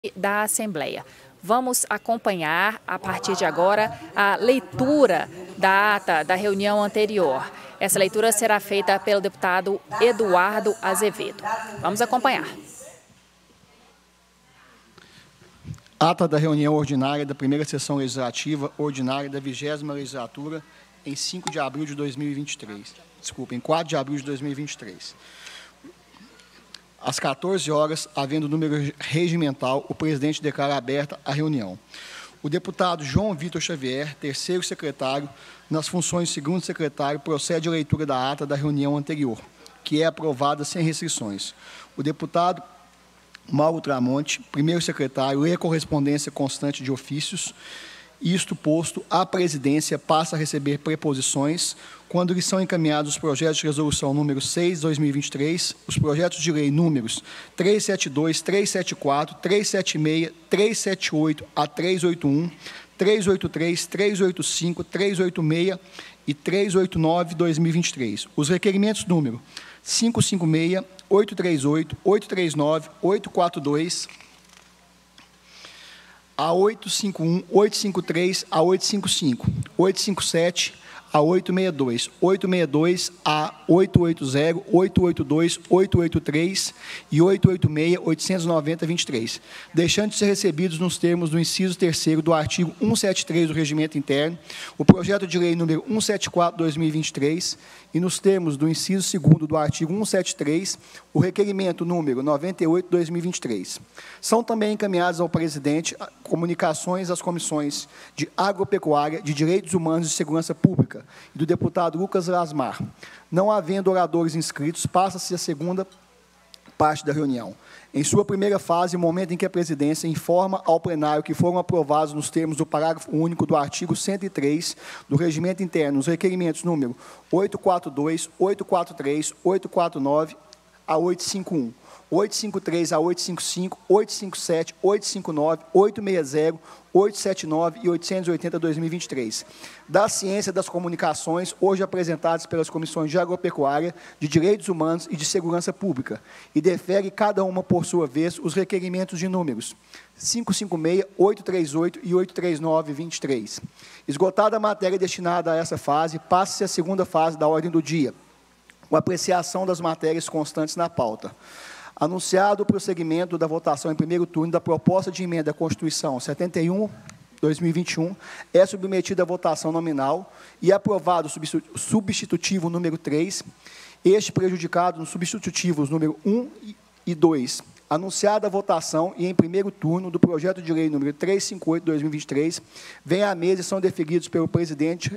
da Assembleia. Vamos acompanhar, a partir de agora, a leitura da ata da reunião anterior. Essa leitura será feita pelo deputado Eduardo Azevedo. Vamos acompanhar. Ata da reunião ordinária da primeira sessão legislativa ordinária da 20ª legislatura em 5 de abril de 2023. Desculpa, em 4 de abril de 2023. Às 14 horas, havendo número regimental, o presidente declara aberta a reunião. O deputado João Vitor Xavier, terceiro secretário, nas funções de segundo secretário, procede à leitura da ata da reunião anterior, que é aprovada sem restrições. O deputado Mauro Tramonte, primeiro secretário, lê a correspondência constante de ofícios. Isto posto, a presidência passa a receber preposições quando lhes são encaminhados os projetos de resolução número 6/2023, os projetos de lei números 372, 374, 376, 378 a 381, 383, 385, 386 e 389/2023. Os requerimentos número 556, 838, 839, 842, a 851, 853, a 855, 857, a 862, 862, a 880, 882, 883 e 886, 890-23, deixando de ser recebidos nos termos do inciso 3º do artigo 173 do Regimento Interno, o projeto de lei número 174/2023 e nos termos do inciso 2º do artigo 173, o requerimento número 98/2023. São também encaminhados ao presidente comunicações às comissões de Agropecuária, de Direitos Humanos e Segurança Pública e do deputado Lucas Lasmar. Não havendo oradores inscritos, passa-se a segunda parte da reunião. Em sua primeira fase, momento em que a presidência informa ao plenário que foram aprovados nos termos do parágrafo único do artigo 103 do Regimento Interno os requerimentos número 842, 843, 849 a 851, 853 a 855, 857, 859, 860, 879 e 880/2023. Da Ciência das Comunicações, hoje apresentadas pelas comissões de Agropecuária, de Direitos Humanos e de Segurança Pública, e defere cada uma, por sua vez, os requerimentos de números 556, 838 e 839/23. Esgotada a matéria destinada a essa fase, passa-se a segunda fase da ordem do dia, com apreciação das matérias constantes na pauta. Anunciado o prosseguimento da votação em primeiro turno da proposta de emenda à Constituição 71/2021, é submetida à votação nominal e aprovado o substitutivo número 3, este prejudicado nos substitutivos número 1 e 2. Anunciada a votação e em primeiro turno do projeto de lei número 358/2023, vem à mesa e são deferidos pelo presidente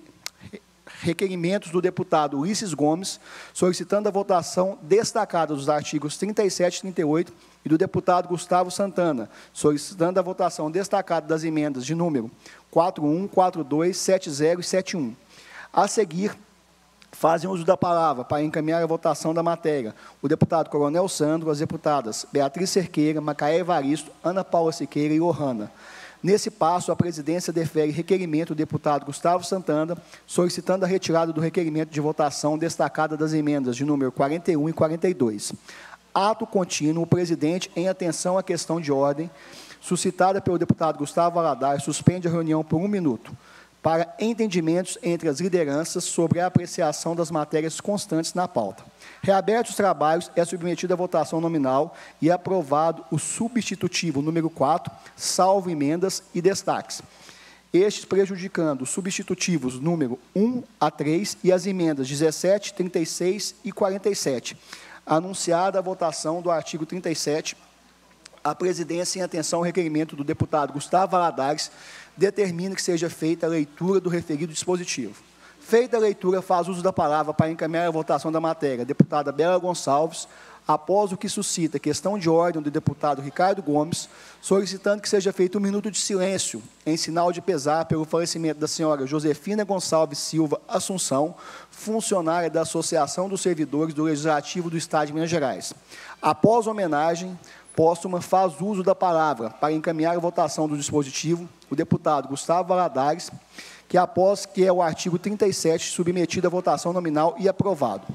requerimentos do deputado Ulisses Gomes, solicitando a votação destacada dos artigos 37 e 38, e do deputado Gustavo Santana, solicitando a votação destacada das emendas de número 41, 42, 70 e 71. A seguir, fazem uso da palavra para encaminhar a votação da matéria o deputado Coronel Sandro, as deputadas Beatriz Cerqueira, Macaé Evaristo, Ana Paula Siqueira e Ohana. Nesse passo, a presidência defere requerimento do deputado Gustavo Santana, solicitando a retirada do requerimento de votação destacada das emendas de número 41 e 42. Ato contínuo, o presidente, em atenção à questão de ordem, suscitada pelo deputado Gustavo Valadares, suspende a reunião por 1 minuto, para entendimentos entre as lideranças sobre a apreciação das matérias constantes na pauta. Reabertos os trabalhos, é submetido à votação nominal e aprovado o substitutivo número 4, salvo emendas e destaques. Estes prejudicando os substitutivos número 1 a 3 e as emendas 17, 36 e 47. Anunciada a votação do artigo 37, a presidência, em atenção ao requerimento do deputado Gustavo Valadares, determina que seja feita a leitura do referido dispositivo. Feita a leitura, faz uso da palavra para encaminhar a votação da matéria a deputada Bela Gonçalves, após o que suscita questão de ordem do deputado Ricardo Gomes, solicitando que seja feito 1 minuto de silêncio, em sinal de pesar pelo falecimento da senhora Josefina Gonçalves Silva Assunção, funcionária da Associação dos Servidores do Legislativo do Estado de Minas Gerais. Após a homenagem póstuma, faz uso da palavra para encaminhar a votação do dispositivo o deputado Gustavo Valadares, que após que é o artigo 37, submetido à votação nominal e aprovado.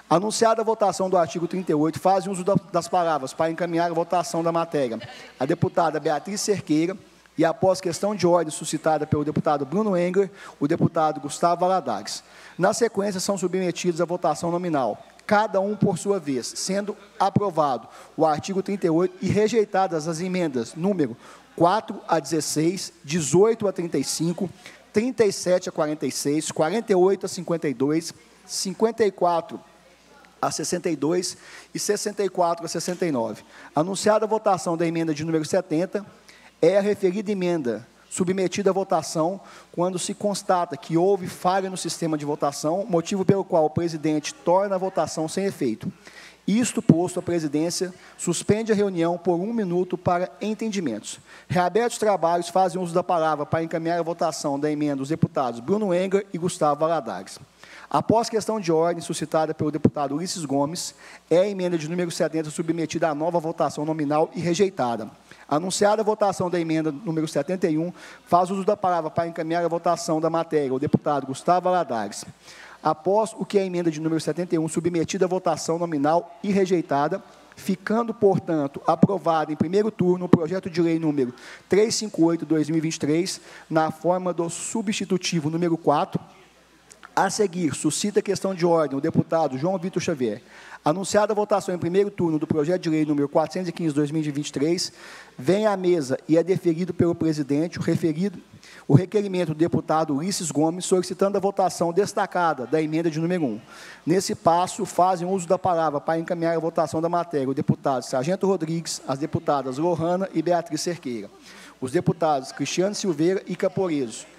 Anunciada a votação do artigo 38, fazem uso das palavras para encaminhar a votação da matéria a deputada Beatriz Cerqueira e, após questão de ordem suscitada pelo deputado Bruno Engler, o deputado Gustavo Valadares. Na sequência, são submetidos à votação nominal, cada um por sua vez, sendo aprovado o artigo 38 e rejeitadas as emendas número 4 a 16, 18 a 35, 37 a 46, 48 a 52, 54 a 62 e 64 a 69. Anunciada a votação da emenda de número 70, é a referida emenda submetida à votação quando se constata que houve falha no sistema de votação, motivo pelo qual o presidente torna a votação sem efeito. Isto posto, a presidência suspende a reunião por 1 minuto para entendimentos. Reabertos os trabalhos, fazem uso da palavra para encaminhar a votação da emenda dos deputados Bruno Engler e Gustavo Valadares. Após questão de ordem suscitada pelo deputado Ulisses Gomes, é a emenda de número 70 submetida à nova votação nominal e rejeitada. Anunciada a votação da emenda número 71, faz uso da palavra para encaminhar a votação da matéria o deputado Gustavo Valadares. Após o que é a emenda de número 71, submetida à votação nominal e rejeitada, ficando, portanto, aprovado em primeiro turno o projeto de lei número 358/2023, na forma do substitutivo número 4, a seguir, suscita questão de ordem o deputado João Vitor Xavier. Anunciada a votação em primeiro turno do projeto de lei número 415/2023, vem à mesa e é deferido pelo presidente o requerimento do deputado Ulisses Gomes, solicitando a votação destacada da emenda de número 1. Nesse passo, fazem uso da palavra para encaminhar a votação da matéria o deputado Sargento Rodrigues, as deputadas Lohana e Beatriz Cerqueira, os deputados Cristiano Silveira e Caporeso,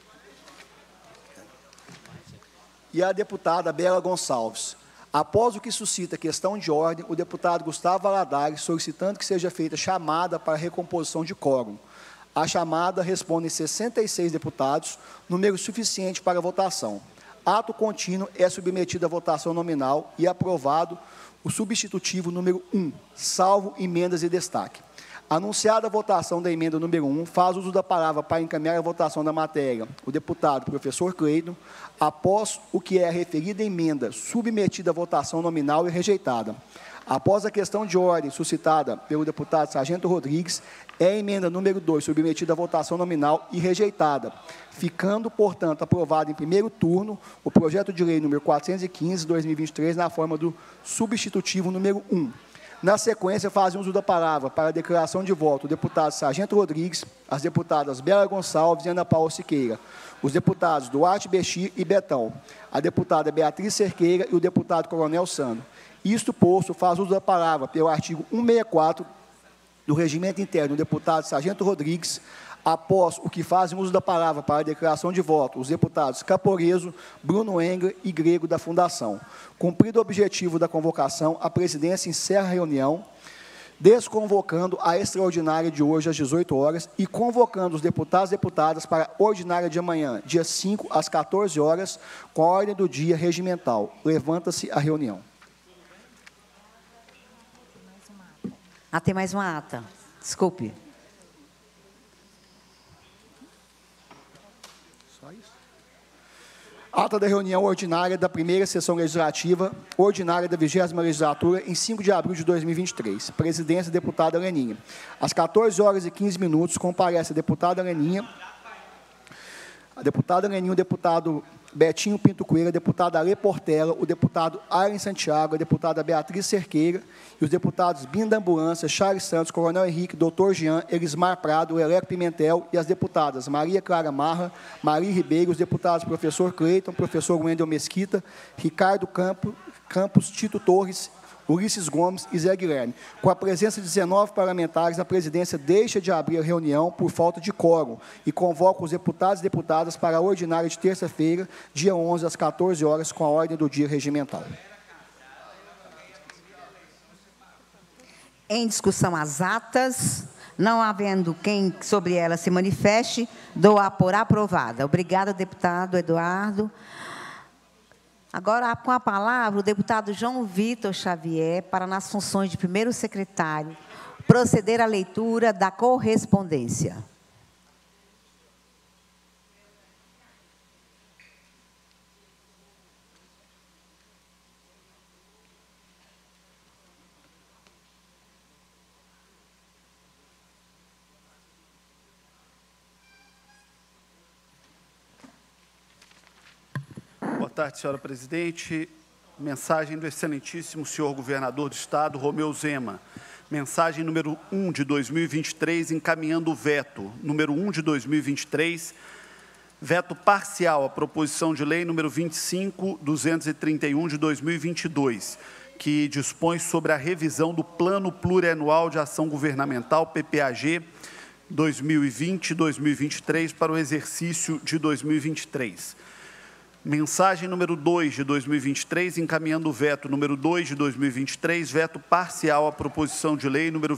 e a deputada Bela Gonçalves. Após o que suscita questão de ordem, o deputado Gustavo Valadares, solicitando que seja feita chamada para recomposição de quórum. A chamada responde 66 deputados, número suficiente para a votação. Ato contínuo é submetido à votação nominal e aprovado o substitutivo número 1, salvo emendas e destaque. Anunciada a votação da emenda número 1, faz uso da palavra para encaminhar a votação da matéria o deputado professor Cleiton, após o que é a referida emenda submetida à votação nominal e rejeitada. Após a questão de ordem suscitada pelo deputado Sargento Rodrigues, é a emenda número 2 submetida à votação nominal e rejeitada, ficando, portanto, aprovado em primeiro turno o projeto de lei número 415/2023 na forma do substitutivo número 1. Na sequência, fazem uso da palavra para a declaração de voto o deputado Sargento Rodrigues, as deputadas Bela Gonçalves e Ana Paula Siqueira, os deputados Duarte Bexir e Betão, a deputada Beatriz Cerqueira e o deputado Coronel Sano. Isto posto, faz uso da palavra pelo artigo 164 do Regimento Interno do deputado Sargento Rodrigues, após o que fazem uso da palavra para a declaração de voto os deputados Caporeso, Bruno Engler e Grego da Fundação. Cumprido o objetivo da convocação, a presidência encerra a reunião, desconvocando a extraordinária de hoje às 18 horas e convocando os deputados e deputadas para a ordinária de amanhã, dia 5, às 14 horas, com a ordem do dia regimental. Levanta-se a reunião. Tem mais uma ata. Desculpe. Só isso. Ata da reunião ordinária da primeira sessão legislativa ordinária da 20ª legislatura, em 5 de abril de 2023. Presidência, deputada Leninha. Às 14 horas e 15 minutos, comparece a deputada Leninha, o deputado Betinho Pinto Coelho, a deputada Ale Portela, o deputado Aren Santiago, a deputada Beatriz Cerqueira e os deputados Binda Ambulância, Charles Santos, Coronel Henrique, Dr. Jean, Elismar Prado, Leleco Pimentel e as deputadas Maria Clara Marra, Maria Ribeiro, os deputados professor Cleiton, professor Wendel Mesquita, Ricardo Campos, Tito Torres, Ulisses Gomes e Zé Guilherme. Com a presença de 19 parlamentares, a presidência deixa de abrir a reunião por falta de quórum e convoca os deputados e deputadas para a ordinária de terça-feira, dia 11, às 14 horas, com a ordem do dia regimental. Em discussão as atas, não havendo quem sobre ela se manifeste, dou-a por aprovada. Obrigada, deputado Eduardo. Agora, com a palavra, o deputado João Vitor Xavier, para, nas funções de primeiro secretário, proceder à leitura da correspondência. tarde, senhora presidente. Mensagem do excelentíssimo senhor governador do Estado, Romeu Zema. Mensagem número 1 de 2023, encaminhando o veto. Número 1 de 2023, veto parcial à proposição de lei número 25.231 de 2022, que dispõe sobre a revisão do Plano Plurianual de Ação Governamental, PPAG, 2020-2023, para o exercício de 2023. Mensagem número 2 de 2023, encaminhando o veto número 2 de 2023, veto parcial à proposição de lei número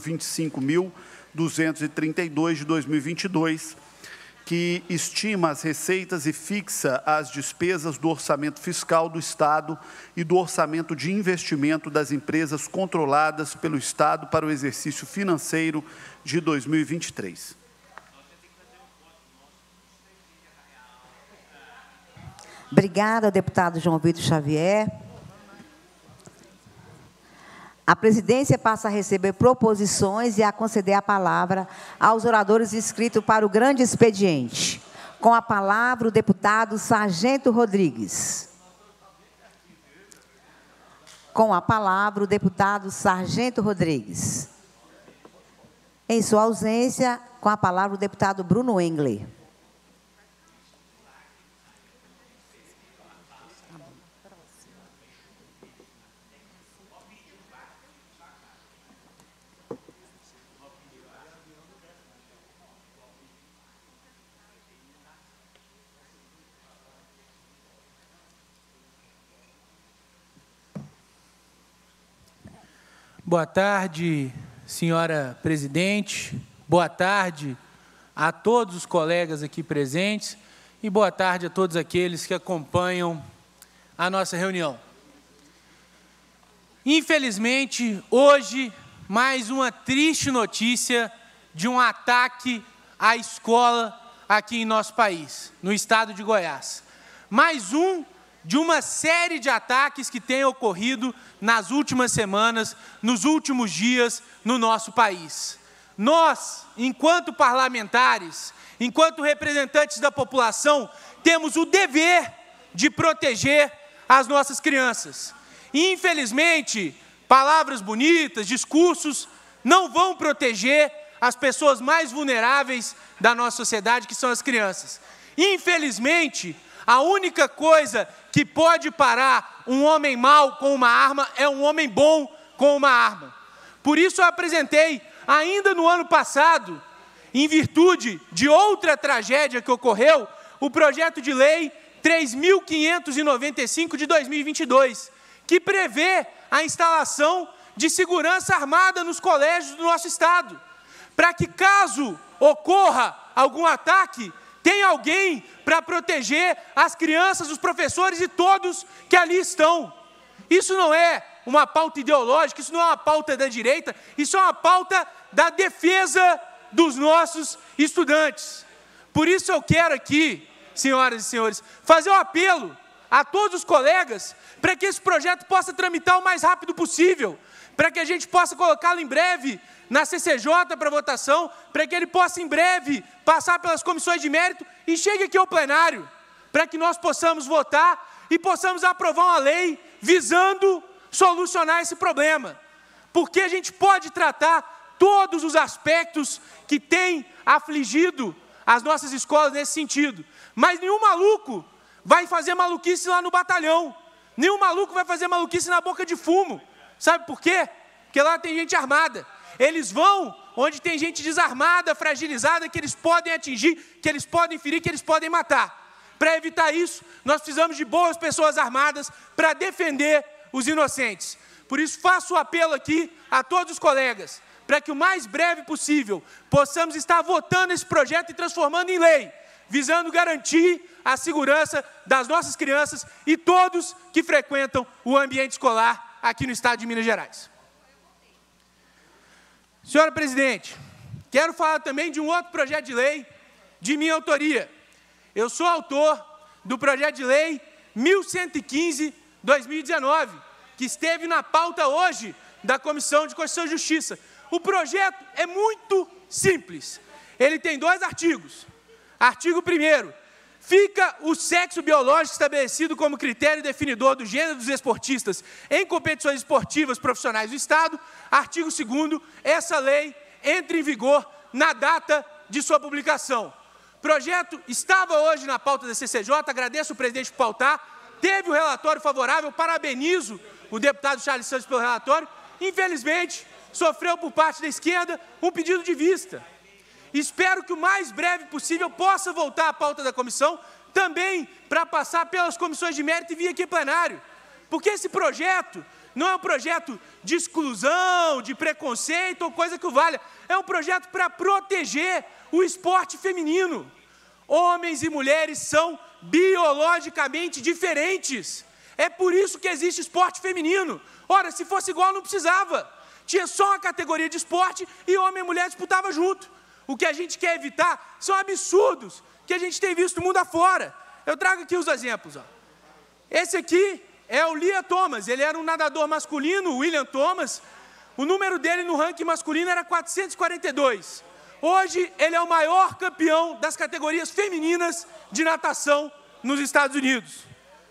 25.232 de 2022, que estima as receitas e fixa as despesas do orçamento fiscal do Estado e do orçamento de investimento das empresas controladas pelo Estado para o exercício financeiro de 2023. Obrigada, deputado João Vitor Xavier. A presidência passa a receber proposições e a conceder a palavra aos oradores inscritos para o grande expediente. Com a palavra, o deputado Sargento Rodrigues. Com a palavra, o deputado Sargento Rodrigues. Em sua ausência, com a palavra, o deputado Bruno Engler. Boa tarde, senhora presidente. Boa tarde a todos os colegas aqui presentes e boa tarde a todos aqueles que acompanham a nossa reunião. Infelizmente, hoje, mais uma triste notícia de um ataque à escola aqui em nosso país, no estado de Goiás. Mais um de uma série de ataques que têm ocorrido nas últimas semanas, nos últimos dias no nosso país. Nós, enquanto parlamentares, enquanto representantes da população, temos o dever de proteger as nossas crianças. E, infelizmente, palavras bonitas, discursos, não vão proteger as pessoas mais vulneráveis da nossa sociedade, que são as crianças. Infelizmente, a única coisa que pode parar um homem mau com uma arma é um homem bom com uma arma. Por isso eu apresentei, ainda no ano passado, em virtude de outra tragédia que ocorreu, o projeto de lei 3.595 de 2022, que prevê a instalação de segurança armada nos colégios do nosso Estado, para que, caso ocorra algum ataque, tem alguém para proteger as crianças, os professores e todos que ali estão. Isso não é uma pauta ideológica, isso não é uma pauta da direita, isso é uma pauta da defesa dos nossos estudantes. Por isso eu quero aqui, senhoras e senhores, fazer um apelo a todos os colegas para que esse projeto possa tramitar o mais rápido possível, para que a gente possa colocá-lo em breve na CCJ para votação, para que ele possa em breve passar pelas comissões de mérito e chegue aqui ao plenário, para que nós possamos votar e possamos aprovar uma lei visando solucionar esse problema. Porque a gente pode tratar todos os aspectos que têm afligido as nossas escolas nesse sentido, mas nenhum maluco vai fazer maluquice lá no batalhão, nenhum maluco vai fazer maluquice na boca de fumo. Sabe por quê? Porque lá tem gente armada. Eles vão onde tem gente desarmada, fragilizada, que eles podem atingir, que eles podem ferir, que eles podem matar. Para evitar isso, nós precisamos de boas pessoas armadas para defender os inocentes. Por isso, faço o apelo aqui a todos os colegas, para que o mais breve possível possamos estar votando esse projeto e transformando em lei, visando garantir a segurança das nossas crianças e todos que frequentam o ambiente escolar aqui no estado de Minas Gerais. Senhora presidente, quero falar também de um outro projeto de lei de minha autoria. Eu sou autor do projeto de lei 1115/2019, que esteve na pauta hoje da Comissão de Constituição e Justiça. O projeto é muito simples. Ele tem 2 artigos. Artigo 1º, Fica o sexo biológico estabelecido como critério definidor do gênero dos esportistas em competições esportivas profissionais do Estado. Artigo 2º, essa lei entra em vigor na data de sua publicação. O projeto estava hoje na pauta da CCJ, agradeço o presidente por pautar, teve o relatório favorável, parabenizo o deputado Charles Santos pelo relatório. Infelizmente, sofreu por parte da esquerda um pedido de vista. Espero que o mais breve possível possa voltar à pauta da comissão, também para passar pelas comissões de mérito e vir aqui plenário. Porque esse projeto não é um projeto de exclusão, de preconceito ou coisa que o valha. É um projeto para proteger o esporte feminino. Homens e mulheres são biologicamente diferentes. É por isso que existe esporte feminino. Ora, se fosse igual, não precisava. Tinha só uma categoria de esporte e homem e mulher disputavam junto. O que a gente quer evitar são absurdos que a gente tem visto no mundo afora. Eu trago aqui os exemplos. Ó. Esse aqui é o Lia Thomas. Ele era um nadador masculino, o William Thomas. O número dele no ranking masculino era 442. Hoje, ele é o maior campeão das categorias femininas de natação nos Estados Unidos.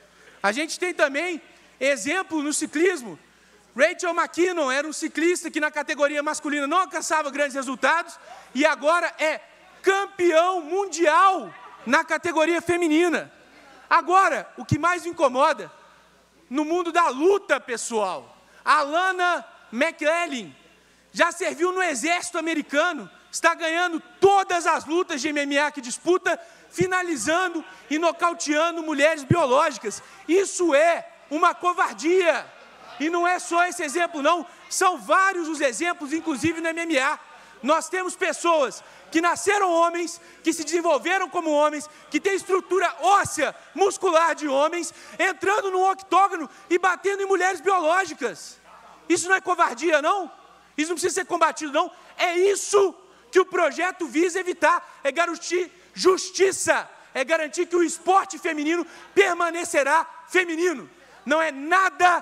A gente tem também exemplo no ciclismo. Rachel McKinnon era um ciclista que na categoria masculina não alcançava grandes resultados e agora é campeão mundial na categoria feminina. Agora, o que mais me incomoda, no mundo da luta, pessoal, a Alana McLellan já serviu no exército americano, está ganhando todas as lutas de MMA que disputa, finalizando e nocauteando mulheres biológicas. Isso é uma covardia. E não é só esse exemplo, não. São vários os exemplos, inclusive no MMA. Nós temos pessoas que nasceram homens, que se desenvolveram como homens, que têm estrutura óssea, muscular de homens, entrando no octógono e batendo em mulheres biológicas. Isso não é covardia, não? Isso não precisa ser combatido, não? É isso que o projeto visa evitar, é garantir justiça, é garantir que o esporte feminino permanecerá feminino. Não é nada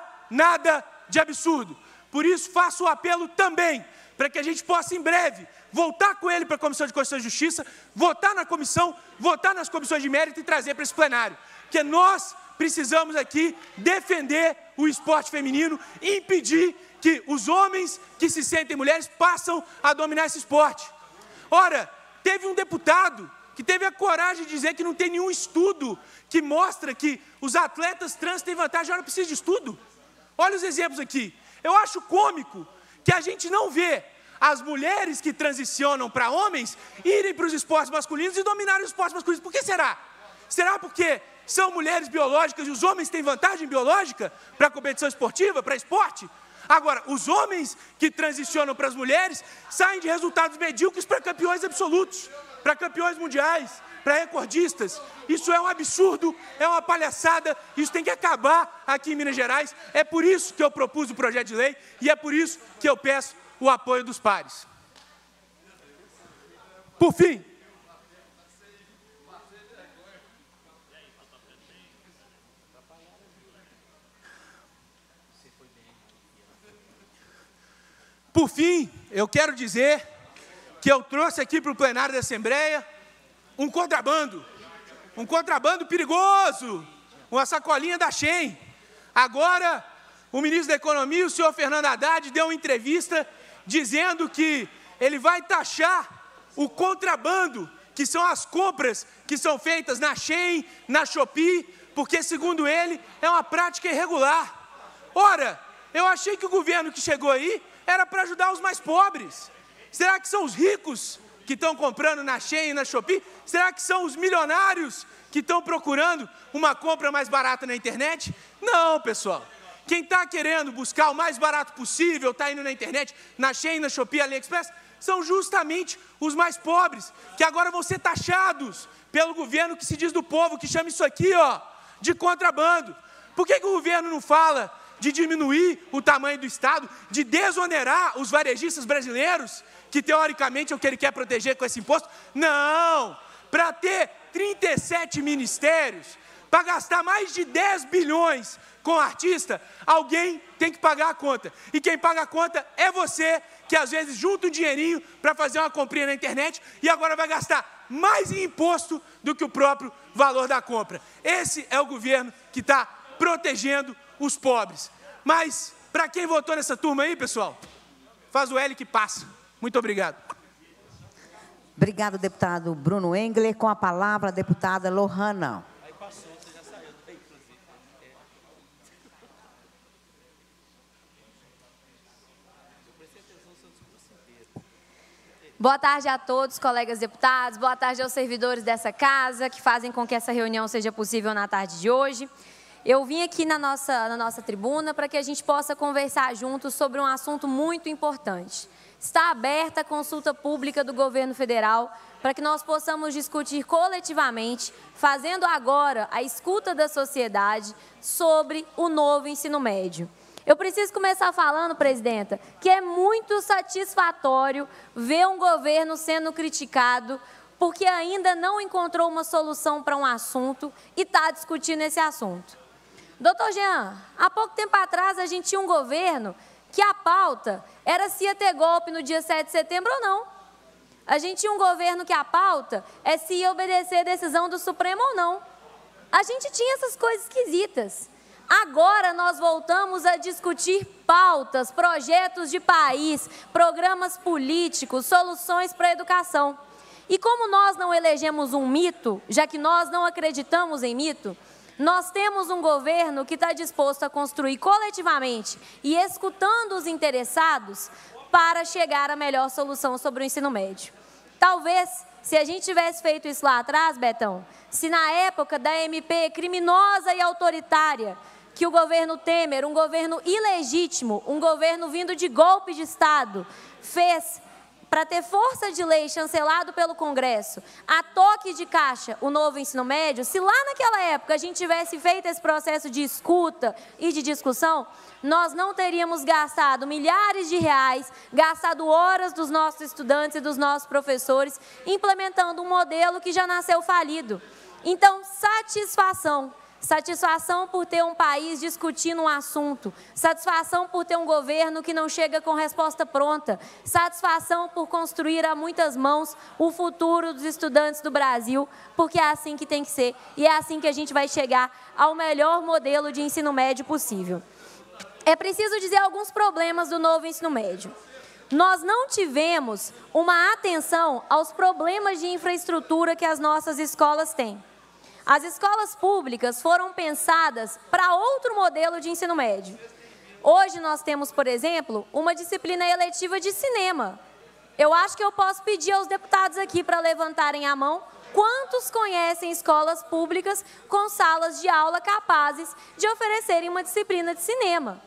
de absurdo. Por isso, faço o apelo também, para que a gente possa, em breve, voltar com ele para a Comissão de Constituição e Justiça, votar na comissão, votar nas comissões de mérito e trazer para esse plenário. Porque nós precisamos aqui defender o esporte feminino e impedir que os homens que se sentem mulheres passam a dominar esse esporte. Ora, teve um deputado que teve a coragem de dizer que não tem nenhum estudo que mostra que os atletas trans têm vantagem. Ora, precisa de estudo. Olha os exemplos aqui. Eu acho cômico que a gente não vê as mulheres que transicionam para homens irem para os esportes masculinos e dominarem os esportes masculinos. Por que será? Será porque são mulheres biológicas e os homens têm vantagem biológica para a competição esportiva, para esporte? Agora, os homens que transicionam para as mulheres saem de resultados medíocres para campeões absolutos, para campeões mundiais, para recordistas. Isso é um absurdo, é uma palhaçada, isso tem que acabar aqui em Minas Gerais. É por isso que eu propus o projeto de lei e é por isso que eu peço o apoio dos pares. Por fim, eu quero dizer que eu trouxe aqui para o plenário da Assembleia um contrabando perigoso, uma sacolinha da Shein. Agora, o ministro da Economia, o senhor Fernando Haddad, deu uma entrevista dizendo que ele vai taxar o contrabando, que são as compras que são feitas na Shein, na Shopee, porque, segundo ele, é uma prática irregular. Ora, eu achei que o governo que chegou aí era para ajudar os mais pobres. Será que são os ricos que estão comprando na Shein e na Shopee? Será que são os milionários que estão procurando uma compra mais barata na internet? Não, pessoal. Quem está querendo buscar o mais barato possível, está indo na internet, na Shein, na Shopee, AliExpress, são justamente os mais pobres, que agora vão ser taxados pelo governo que se diz do povo, que chama isso aqui, ó, de contrabando. Por que o governo não fala de diminuir o tamanho do Estado, de desonerar os varejistas brasileiros, que teoricamente é o que ele quer proteger com esse imposto? Não! Para ter 37 ministérios, para gastar mais de 10 bilhões com artista, alguém tem que pagar a conta. E quem paga a conta é você, que às vezes junta um dinheirinho para fazer uma comprinha na internet e agora vai gastar mais em imposto do que o próprio valor da compra. Esse é o governo que está protegendo os pobres. Mas, para quem votou nessa turma aí, pessoal, faz o L que passa. Muito obrigado. Obrigado, deputado Bruno Engler. Com a palavra, a deputada Lohana. Boa tarde a todos, colegas deputados. Boa tarde aos servidores dessa casa, que fazem com que essa reunião seja possível na tarde de hoje. Eu vim aqui na nossa tribuna para que a gente possa conversar juntos sobre um assunto muito importante. Está aberta a consulta pública do governo federal para que nós possamos discutir coletivamente, fazendo agora a escuta da sociedade sobre o novo ensino médio. Eu preciso começar falando, presidenta, que é muito satisfatório ver um governo sendo criticado porque ainda não encontrou uma solução para um assunto e está discutindo esse assunto. Doutor Jean, há pouco tempo atrás a gente tinha um governo que a pauta era se ia ter golpe no dia 7 de setembro ou não. A gente tinha um governo que a pauta é se ia obedecer a decisão do Supremo ou não. A gente tinha essas coisas esquisitas. Agora nós voltamos a discutir pautas, projetos de país, programas políticos, soluções para a educação. E como nós não elegemos um mito, já que nós não acreditamos em mito, nós temos um governo que está disposto a construir coletivamente e escutando os interessados para chegar à melhor solução sobre o ensino médio. Talvez, se a gente tivesse feito isso lá atrás, Betão, se na época da MP criminosa e autoritária, que o governo Temer, um governo ilegítimo, um governo vindo de golpe de Estado, fez para ter força de lei chancelado pelo Congresso, a toque de caixa, o novo ensino médio, se lá naquela época a gente tivesse feito esse processo de escuta e de discussão, nós não teríamos gastado milhares de reais, gastado horas dos nossos estudantes e dos nossos professores, implementando um modelo que já nasceu falido. Então, satisfação por ter um país discutindo um assunto, satisfação por ter um governo que não chega com resposta pronta, satisfação por construir a muitas mãos o futuro dos estudantes do Brasil, porque é assim que tem que ser e é assim que a gente vai chegar ao melhor modelo de ensino médio possível. É preciso dizer alguns problemas do novo ensino médio. Nós não tivemos uma atenção aos problemas de infraestrutura que as nossas escolas têm. As escolas públicas foram pensadas para outro modelo de ensino médio. Hoje nós temos, por exemplo, uma disciplina eletiva de cinema. Eu acho que eu posso pedir aos deputados aqui para levantarem a mão quantos conhecem escolas públicas com salas de aula capazes de oferecerem uma disciplina de cinema.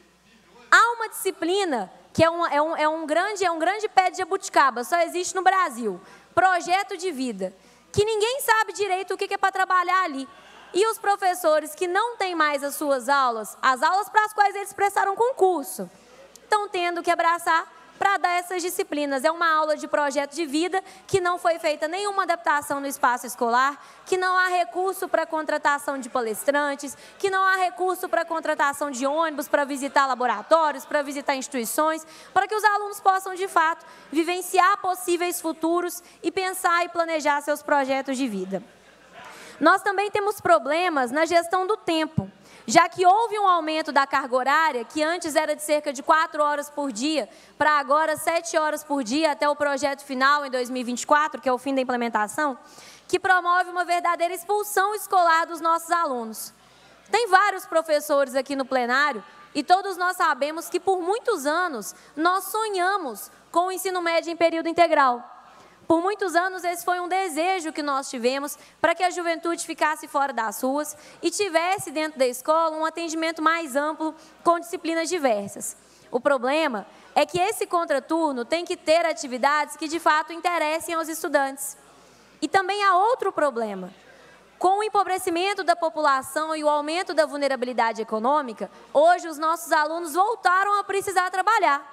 Há uma disciplina que é um grande pé de jabuticaba, só existe no Brasil, projeto de vida, que ninguém sabe direito o que é para trabalhar ali. E os professores que não têm mais as suas aulas, as aulas para as quais eles prestaram concurso, estão tendo que abraçar para dar essas disciplinas. É uma aula de projeto de vida que não foi feita nenhuma adaptação no espaço escolar, que não há recurso para contratação de palestrantes, que não há recurso para contratação de ônibus, para visitar laboratórios, para visitar instituições, para que os alunos possam, de fato, vivenciar possíveis futuros e pensar e planejar seus projetos de vida. Nós também temos problemas na gestão do tempo, já que houve um aumento da carga horária, que antes era de cerca de 4 horas por dia, para agora 7 horas por dia, até o projeto final em 2024, que é o fim da implementação, que promove uma verdadeira expulsão escolar dos nossos alunos. Tem vários professores aqui no plenário, e todos nós sabemos que por muitos anos nós sonhamos com o ensino médio em período integral. Por muitos anos, esse foi um desejo que nós tivemos para que a juventude ficasse fora das ruas e tivesse dentro da escola um atendimento mais amplo com disciplinas diversas. O problema é que esse contraturno tem que ter atividades que de fato interessem aos estudantes. E também há outro problema. Com o empobrecimento da população e o aumento da vulnerabilidade econômica, hoje os nossos alunos voltaram a precisar trabalhar.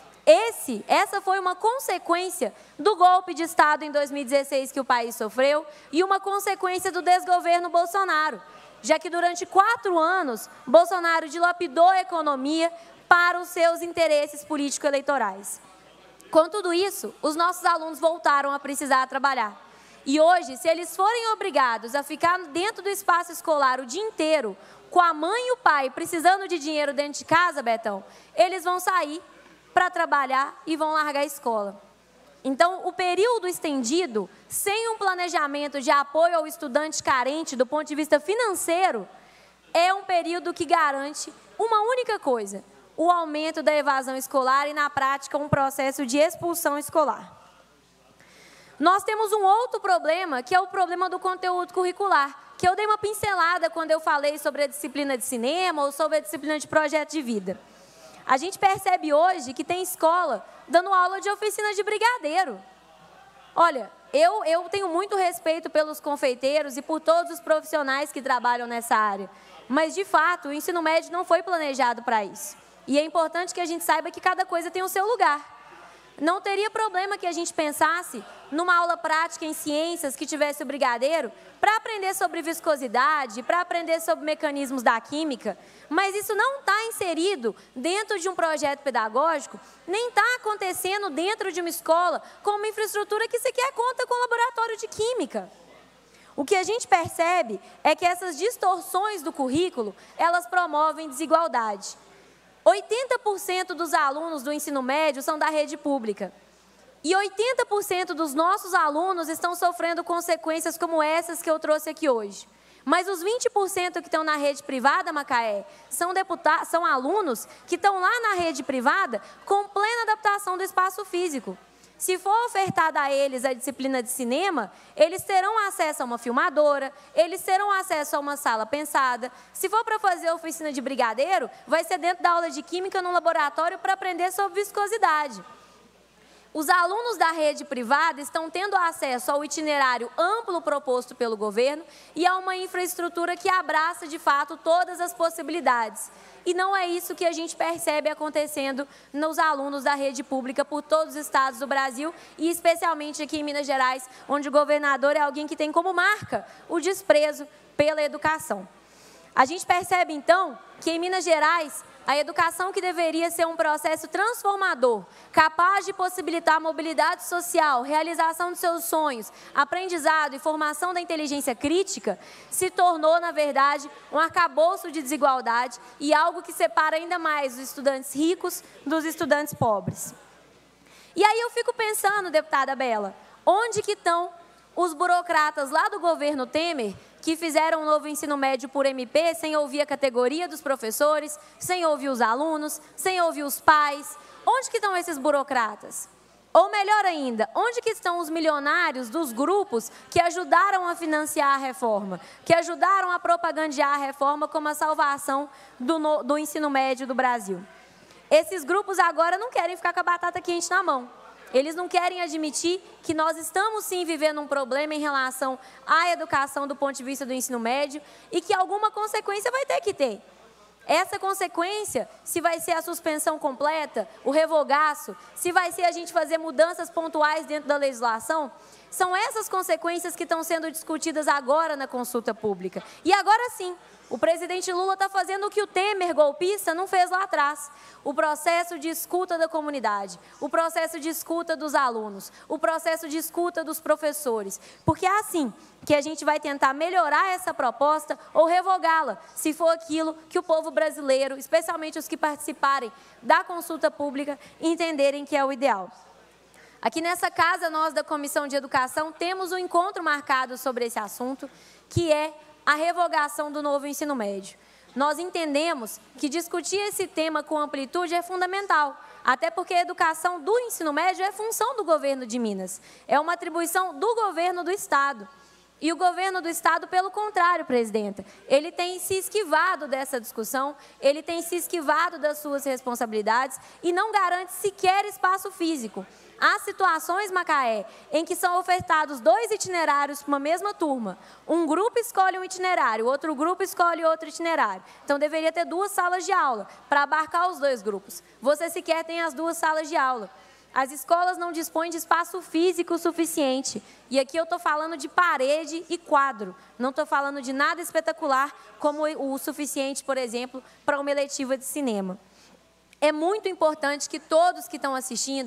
Essa foi uma consequência do golpe de Estado em 2016 que o país sofreu e uma consequência do desgoverno Bolsonaro, já que durante 4 anos, Bolsonaro dilapidou a economia para os seus interesses político-eleitorais. Com tudo isso, os nossos alunos voltaram a precisar trabalhar. E hoje, se eles forem obrigados a ficar dentro do espaço escolar o dia inteiro, com a mãe e o pai precisando de dinheiro dentro de casa, Betão, eles vão sair para trabalhar e vão largar a escola. Então, o período estendido, sem um planejamento de apoio ao estudante carente do ponto de vista financeiro, é um período que garante uma única coisa: o aumento da evasão escolar e, na prática, um processo de expulsão escolar. Nós temos um outro problema, que é o problema do conteúdo curricular, que eu dei uma pincelada quando eu falei sobre a disciplina de cinema ou sobre a disciplina de projeto de vida. A gente percebe hoje que tem escola dando aula de oficina de brigadeiro. Olha, eu tenho muito respeito pelos confeiteiros e por todos os profissionais que trabalham nessa área, mas, de fato, o ensino médio não foi planejado para isso. E é importante que a gente saiba que cada coisa tem o seu lugar. Não teria problema que a gente pensasse numa aula prática em ciências que tivesse o brigadeiro para aprender sobre viscosidade, para aprender sobre mecanismos da química, mas isso não está inserido dentro de um projeto pedagógico, nem está acontecendo dentro de uma escola com uma infraestrutura que sequer conta com o laboratório de química. O que a gente percebe é que essas distorções do currículo, elas promovem desigualdade. 80% dos alunos do ensino médio são da rede pública. E 80% dos nossos alunos estão sofrendo consequências como essas que eu trouxe aqui hoje. Mas os 20% que estão na rede privada, Macaé, são alunos que estão lá na rede privada com plena adaptação do espaço físico. Se for ofertada a eles a disciplina de cinema, eles terão acesso a uma filmadora, eles terão acesso a uma sala pensada. Se for para fazer oficina de brigadeiro, vai ser dentro da aula de química no laboratório para aprender sobre viscosidade. Os alunos da rede privada estão tendo acesso ao itinerário amplo proposto pelo governo e a uma infraestrutura que abraça, de fato, todas as possibilidades. E não é isso que a gente percebe acontecendo nos alunos da rede pública por todos os estados do Brasil e especialmente aqui em Minas Gerais, onde o governador é alguém que tem como marca o desprezo pela educação. A gente percebe, então, que em Minas Gerais, a educação, que deveria ser um processo transformador, capaz de possibilitar mobilidade social, realização de seus sonhos, aprendizado e formação da inteligência crítica, se tornou, na verdade, um arcabouço de desigualdade e algo que separa ainda mais os estudantes ricos dos estudantes pobres. E aí eu fico pensando, deputada Bela, onde que estão os burocratas lá do governo Temer, que fizeram um novo ensino médio por MP, sem ouvir a categoria dos professores, sem ouvir os alunos, sem ouvir os pais? Onde que estão esses burocratas? Ou melhor ainda, onde que estão os milionários dos grupos que ajudaram a financiar a reforma, que ajudaram a propagandear a reforma como a salvação do ensino médio do Brasil? Esses grupos agora não querem ficar com a batata quente na mão. Eles não querem admitir que nós estamos, sim, vivendo um problema em relação à educação do ponto de vista do ensino médio e que alguma consequência vai ter que ter. Essa consequência, se vai ser a suspensão completa, o revogaço, se vai ser a gente fazer mudanças pontuais dentro da legislação, são essas consequências que estão sendo discutidas agora na consulta pública. E agora sim, o presidente Lula está fazendo o que o Temer, golpista, não fez lá atrás. O processo de escuta da comunidade, o processo de escuta dos alunos, o processo de escuta dos professores. Porque é assim que a gente vai tentar melhorar essa proposta ou revogá-la, se for aquilo que o povo brasileiro, especialmente os que participarem da consulta pública, entenderem que é o ideal. Aqui nessa casa, nós da Comissão de Educação temos um encontro marcado sobre esse assunto, que é a revogação do novo ensino médio. Nós entendemos que discutir esse tema com amplitude é fundamental, até porque a educação do ensino médio é função do governo de Minas, é uma atribuição do governo do Estado. E o governo do Estado, pelo contrário, presidenta, ele tem se esquivado dessa discussão, ele tem se esquivado das suas responsabilidades e não garante sequer espaço físico. Há situações, Macaé, em que são ofertados 2 itinerários para uma mesma turma. Um grupo escolhe um itinerário, outro grupo escolhe outro itinerário. Então, deveria ter 2 salas de aula para abarcar os 2 grupos. Você sequer tem as 2 salas de aula. As escolas não dispõem de espaço físico suficiente. E aqui eu estou falando de parede e quadro. Não estou falando de nada espetacular, como o suficiente, por exemplo, para uma eletiva de cinema. É muito importante que todos que estão assistindo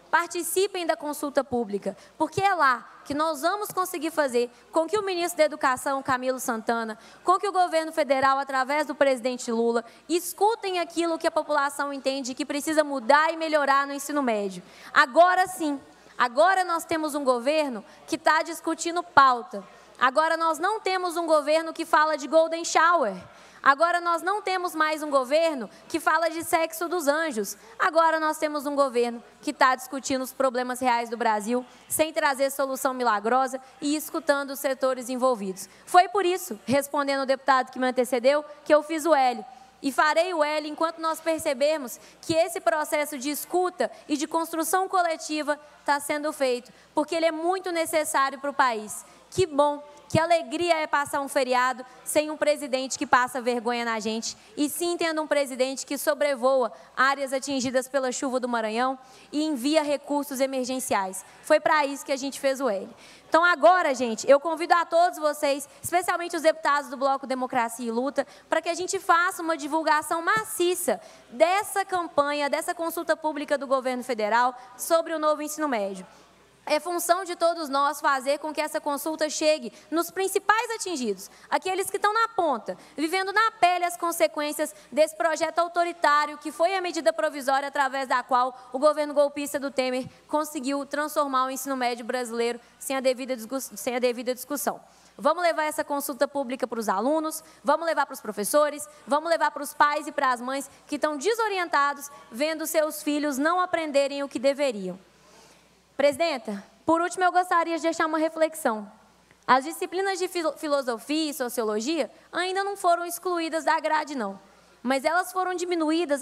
participem da consulta pública, porque é lá que nós vamos conseguir fazer com que o ministro da Educação, Camilo Santana, com que o governo federal, através do presidente Lula, escutem aquilo que a população entende que precisa mudar e melhorar no ensino médio. Agora sim, agora nós temos um governo que está discutindo pauta. Agora nós não temos um governo que fala de Golden Shower. Agora nós não temos mais um governo que fala de sexo dos anjos. Agora nós temos um governo que está discutindo os problemas reais do Brasil, sem trazer solução milagrosa e escutando os setores envolvidos. Foi por isso, respondendo o deputado que me antecedeu, que eu fiz o L. E farei o L enquanto nós percebermos que esse processo de escuta e de construção coletiva está sendo feito, porque ele é muito necessário para o país. Que bom, que alegria é passar um feriado sem um presidente que passa vergonha na gente, e sim tendo um presidente que sobrevoa áreas atingidas pela chuva do Maranhão e envia recursos emergenciais. Foi para isso que a gente fez o L. Então agora, gente, eu convido a todos vocês, especialmente os deputados do Bloco Democracia e Luta, para que a gente faça uma divulgação maciça dessa campanha, dessa consulta pública do governo federal sobre o novo ensino médio. É função de todos nós fazer com que essa consulta chegue nos principais atingidos, aqueles que estão na ponta, vivendo na pele as consequências desse projeto autoritário que foi a medida provisória através da qual o governo golpista do Temer conseguiu transformar o ensino médio brasileiro sem a devida discussão. Vamos levar essa consulta pública para os alunos, vamos levar para os professores, vamos levar para os pais e para as mães que estão desorientados, vendo seus filhos não aprenderem o que deveriam. Presidenta, por último, eu gostaria de deixar uma reflexão. As disciplinas de filosofia e sociologia ainda não foram excluídas da grade, não. Mas elas foram diminuídas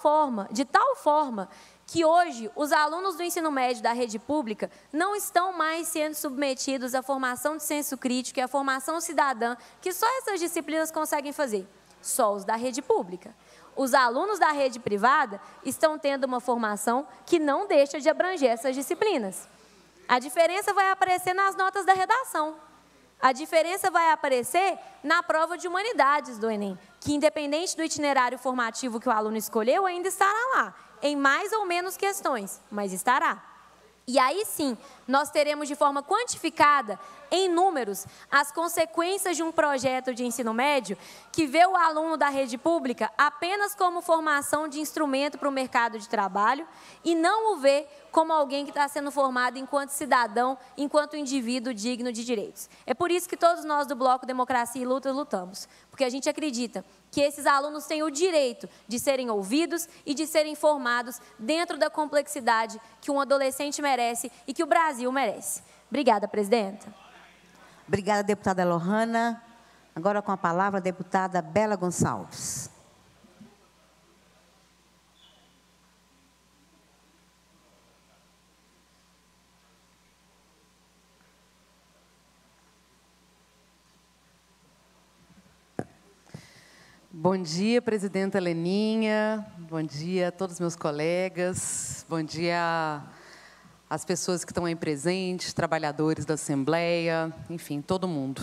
de tal forma, que hoje os alunos do ensino médio da rede pública não estão mais sendo submetidos à formação de senso crítico e à formação cidadã, que só essas disciplinas conseguem fazer, só os da rede pública. Os alunos da rede privada estão tendo uma formação que não deixa de abranger essas disciplinas. A diferença vai aparecer nas notas da redação. A diferença vai aparecer na prova de humanidades do Enem, que, independente do itinerário formativo que o aluno escolheu, ainda estará lá, em mais ou menos questões, mas estará. E aí sim, nós teremos de forma quantificada, em números, as consequências de um projeto de ensino médio que vê o aluno da rede pública apenas como formação de instrumento para o mercado de trabalho e não o vê como alguém que está sendo formado enquanto cidadão, enquanto indivíduo digno de direitos. É por isso que todos nós do Bloco Democracia e Luta lutamos, porque a gente acredita que esses alunos têm o direito de serem ouvidos e de serem formados dentro da complexidade que um adolescente merece e que o Brasil merece. Obrigada, presidenta. Obrigada, deputada Lohana. Agora com a palavra a deputada Bela Gonçalves. Bom dia, presidenta Leninha. Bom dia a todos os meus colegas. Bom dia às pessoas que estão aí presentes, trabalhadores da Assembleia, enfim, todo mundo.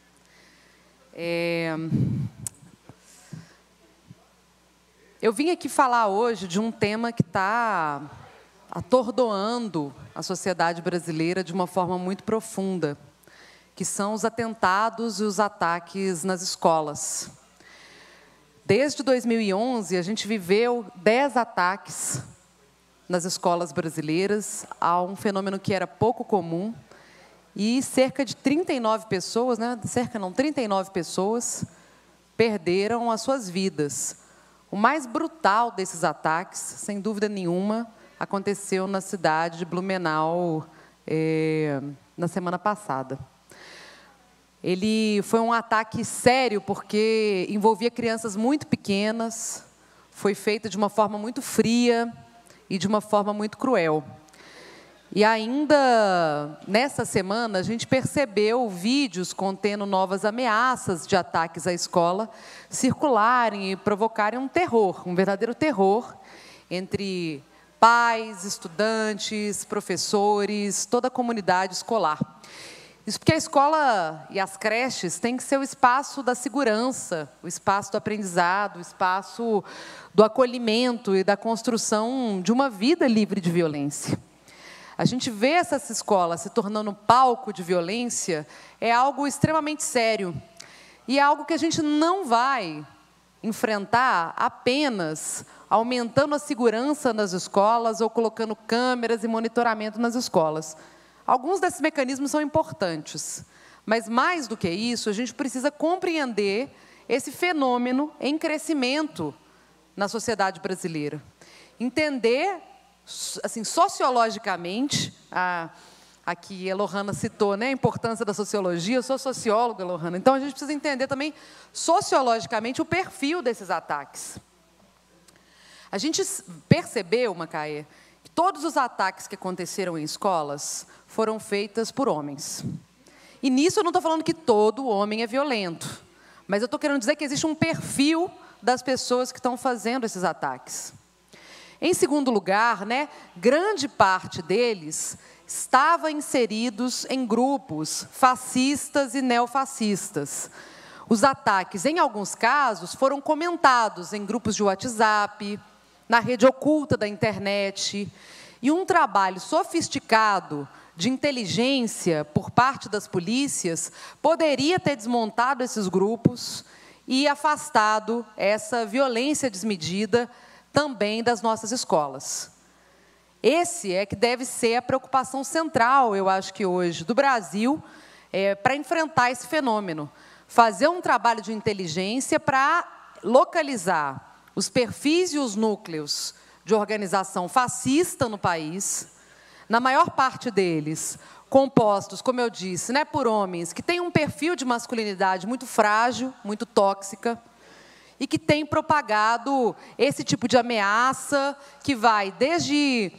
Eu vim aqui falar hoje de um tema que está atordoando a sociedade brasileira de uma forma muito profunda, que são os atentados e os ataques nas escolas. Desde 2011, a gente viveu 10 ataques nas escolas brasileiras a um fenômeno que era pouco comum e cerca de 39 pessoas, 39 pessoas perderam as suas vidas. O mais brutal desses ataques, sem dúvida nenhuma, aconteceu na cidade de Blumenau na semana passada. Ele foi um ataque sério porque envolvia crianças muito pequenas, foi feito de uma forma muito fria e de uma forma muito cruel. E ainda nessa semana a gente percebeu vídeos contendo novas ameaças de ataques à escola circularem e provocarem um terror, um verdadeiro terror entre pais, estudantes, professores, toda a comunidade escolar. Isso porque a escola e as creches têm que ser o espaço da segurança, o espaço do aprendizado, o espaço do acolhimento e da construção de uma vida livre de violência. a gente vê essas escolas se tornando palco de violência, é algo extremamente sério. E é algo que a gente não vai enfrentar apenas aumentando a segurança nas escolas ou colocando câmeras e monitoramento nas escolas. Alguns desses mecanismos são importantes, mas, mais do que isso, a gente precisa compreender esse fenômeno em crescimento na sociedade brasileira. Entender, assim, sociologicamente, aqui a Lohana citou, né, a importância da sociologia, eu sou socióloga, Lohana, então a gente precisa entender também, sociologicamente, o perfil desses ataques. A gente percebeu, Macaé, que todos os ataques que aconteceram em escolas foram feitos por homens. E nisso eu não estou falando que todo homem é violento, mas eu estou querendo dizer que existe um perfil das pessoas que estão fazendo esses ataques. Em segundo lugar, né, grande parte deles estava inseridos em grupos fascistas e neofascistas. Os ataques, em alguns casos, foram comentados em grupos de WhatsApp, na rede oculta da internet, e um trabalho sofisticado de inteligência por parte das polícias poderia ter desmontado esses grupos e afastado essa violência desmedida também das nossas escolas. Esse é que deve ser a preocupação central, eu acho que hoje, do Brasil, para enfrentar esse fenômeno. Fazer um trabalho de inteligência para localizar os perfis e os núcleos de organização fascista no país, na maior parte deles, compostos, como eu disse, né, por homens que têm um perfil de masculinidade muito frágil, muito tóxica, e que têm propagado esse tipo de ameaça, que vai desde,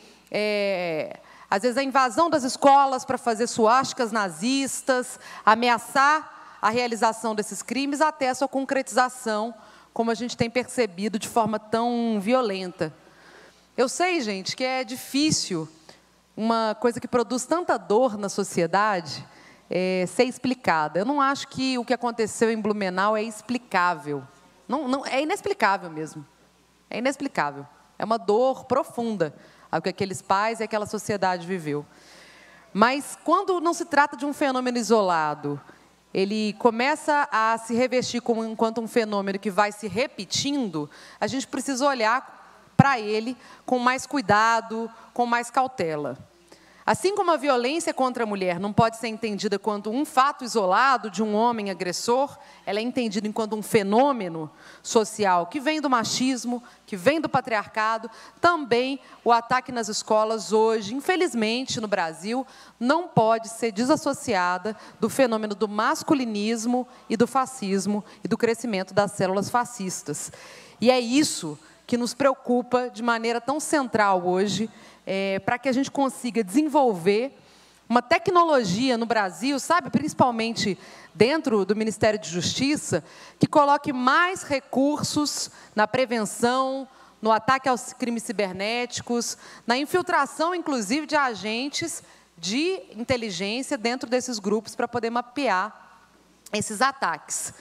às vezes, a invasão das escolas para fazer suásticas nazistas, ameaçar a realização desses crimes, até a sua concretização, como a gente tem percebido de forma tão violenta. Eu sei, gente, que é difícil uma coisa que produz tanta dor na sociedade ser explicada. Eu não acho que o que aconteceu em Blumenau é explicável. Não, é inexplicável mesmo. É inexplicável. É uma dor profunda ao que aqueles pais e aquela sociedade viveu. Mas, quando não se trata de um fenômeno isolado, ele começa a se revestir enquanto um fenômeno que vai se repetindo, a gente precisa olhar para ele com mais cuidado, com mais cautela. Assim como a violência contra a mulher não pode ser entendida quanto um fato isolado de um homem agressor, ela é entendida enquanto um fenômeno social que vem do machismo, que vem do patriarcado. Também o ataque nas escolas hoje, infelizmente no Brasil, não pode ser desassociada do fenômeno do masculinismo e do fascismo e do crescimento das células fascistas. E é isso que nos preocupa de maneira tão central hoje, para que a gente consiga desenvolver uma tecnologia no Brasil, sabe, principalmente dentro do Ministério de Justiça, que coloque mais recursos na prevenção, no ataque aos crimes cibernéticos, na infiltração, inclusive, de agentes de inteligência dentro desses grupos para poder mapear esses ataques.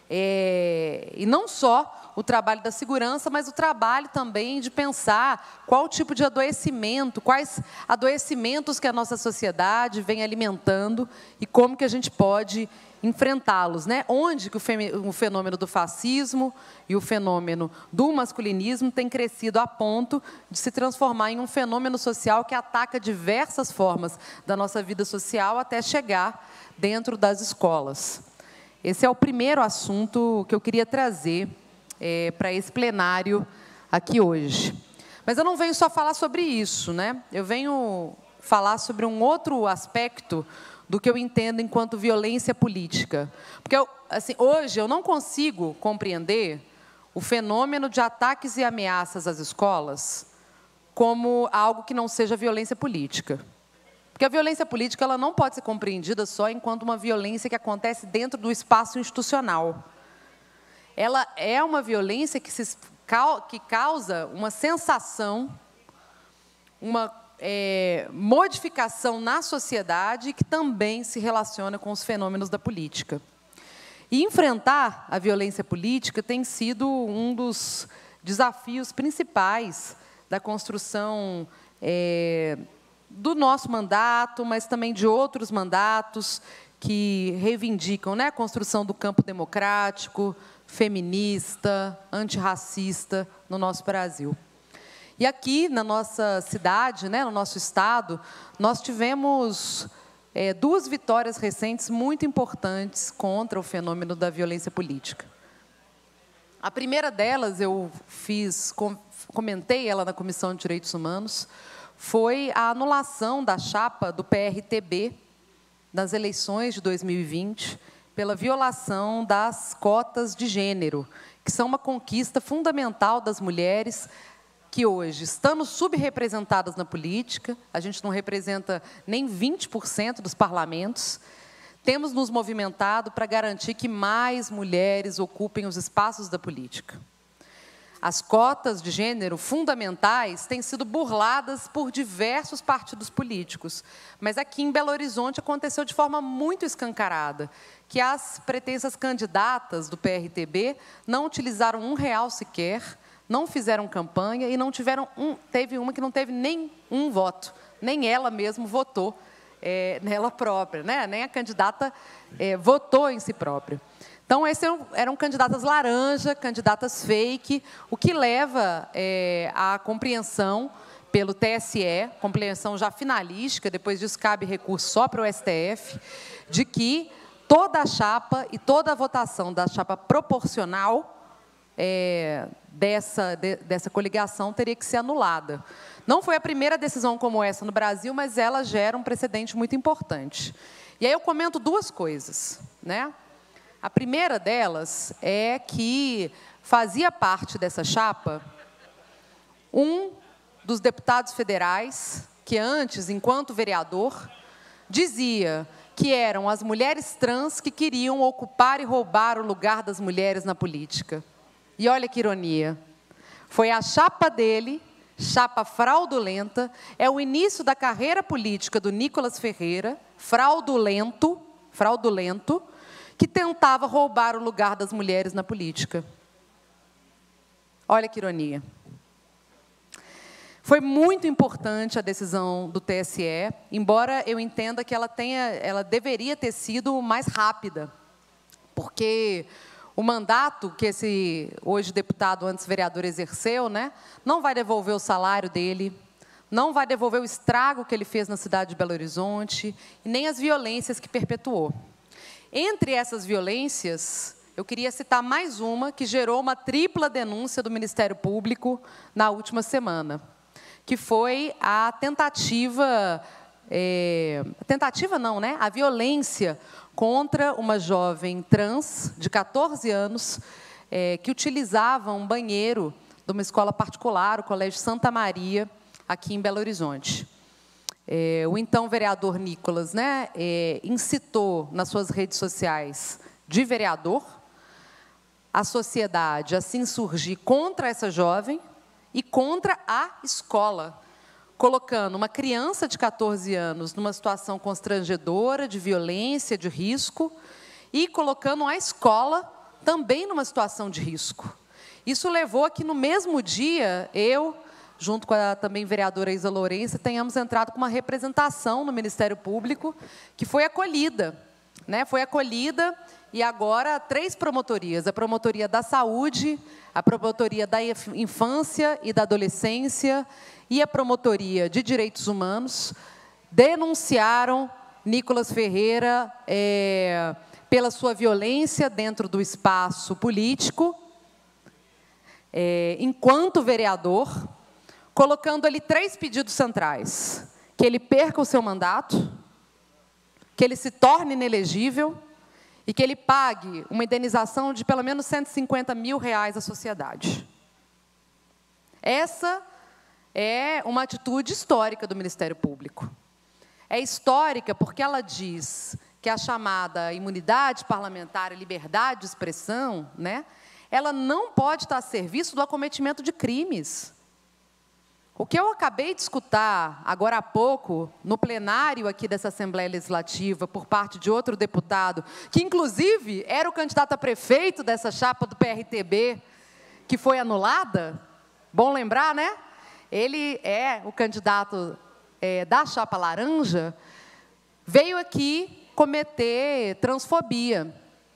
E não só o trabalho da segurança, mas o trabalho também de pensar qual tipo de adoecimento, quais adoecimentos que a nossa sociedade vem alimentando e como que a gente pode enfrentá-los, né? Onde que o fenômeno do fascismo e o fenômeno do masculinismo tem crescido a ponto de se transformar em um fenômeno social que ataca diversas formas da nossa vida social até chegar dentro das escolas. Esse é o primeiro assunto que eu queria trazer para esse plenário aqui hoje. Mas eu não venho só falar sobre isso, né? Eu venho falar sobre um outro aspecto do que eu entendo enquanto violência política. Porque, assim, hoje eu não consigo compreender o fenômeno de ataques e ameaças às escolas como algo que não seja violência política. Porque a violência política ela não pode ser compreendida só enquanto uma violência que acontece dentro do espaço institucional. Ela é uma violência que causa uma sensação, uma modificação na sociedade que também se relaciona com os fenômenos da política. E enfrentar a violência política tem sido um dos desafios principais da construção do nosso mandato, mas também de outros mandatos que reivindicam, né, a construção do campo democrático, feminista, antirracista no nosso Brasil. E aqui, na nossa cidade, né, no nosso estado, nós tivemos duas vitórias recentes muito importantes contra o fenômeno da violência política. A primeira delas, comentei ela na Comissão de Direitos Humanos, foi a anulação da chapa do PRTB nas eleições de 2020 pela violação das cotas de gênero, que são uma conquista fundamental das mulheres que hoje, estando subrepresentadas na política, a gente não representa nem 20% dos parlamentos, temos nos movimentado para garantir que mais mulheres ocupem os espaços da política. As cotas de gênero fundamentais têm sido burladas por diversos partidos políticos, mas aqui em Belo Horizonte aconteceu de forma muito escancarada, que as pretensas candidatas do PRTB não utilizaram R$1 sequer, não fizeram campanha e não teve uma que não teve nem um voto, nem ela mesma votou nela própria, né? Nem a candidata votou em si própria. Então, eram candidatas laranja, candidatas fake, o que leva à compreensão pelo TSE, compreensão já finalística, depois disso cabe recurso só para o STF, de que toda a chapa e toda a votação da chapa proporcional dessa coligação teria que ser anulada. Não foi a primeira decisão como essa no Brasil, mas ela gera um precedente muito importante. E aí eu comento duas coisas, né? A primeira delas é que fazia parte dessa chapa um dos deputados federais que antes, enquanto vereador, dizia que eram as mulheres trans que queriam ocupar e roubar o lugar das mulheres na política. E olha que ironia, foi a chapa dele, chapa fraudulenta, é o início da carreira política do Nicolas Ferreira, fraudulento, que tentava roubar o lugar das mulheres na política. Olha que ironia. Foi muito importante a decisão do TSE, embora eu entenda que ela deveria ter sido mais rápida, porque o mandato que esse hoje deputado, antes vereador, exerceu, né, não vai devolver o salário dele, não vai devolver o estrago que ele fez na cidade de Belo Horizonte, e nem as violências que perpetuou. Entre essas violências, eu queria citar mais uma que gerou uma tripla denúncia do Ministério Público na última semana, que foi a a violência contra uma jovem trans de 14 anos que utilizava um banheiro de uma escola particular, o Colégio Santa Maria, aqui em Belo Horizonte. O então vereador Nicolas, né, incitou nas suas redes sociais de vereador a sociedade a se insurgir contra essa jovem e contra a escola, colocando uma criança de 14 anos numa situação constrangedora, de violência, de risco, e colocando a escola também numa situação de risco. Isso levou a que, no mesmo dia, eu, junto com a também vereadora Isa Lourenço, tenhamos entrado com uma representação no Ministério Público, que foi acolhida, né? Foi acolhida, e agora 3 promotorias, a Promotoria da Saúde, a Promotoria da Infância e da Adolescência e a Promotoria de Direitos Humanos, denunciaram Nicolas Ferreira pela sua violência dentro do espaço político, enquanto vereador, colocando ali 3 pedidos centrais: que ele perca o seu mandato, que ele se torne inelegível e que ele pague uma indenização de pelo menos R$150 mil à sociedade. Essa é uma atitude histórica do Ministério Público. É histórica porque ela diz que a chamada imunidade parlamentar e liberdade de expressão, né, ela não pode estar a serviço do acometimento de crimes. O que eu acabei de escutar, agora há pouco, no plenário aqui dessa Assembleia Legislativa, por parte de outro deputado, que, inclusive, era o candidato a prefeito dessa chapa do PRTB, que foi anulada, bom lembrar, né? Ele é o candidato da chapa laranja, veio aqui cometer transfobia.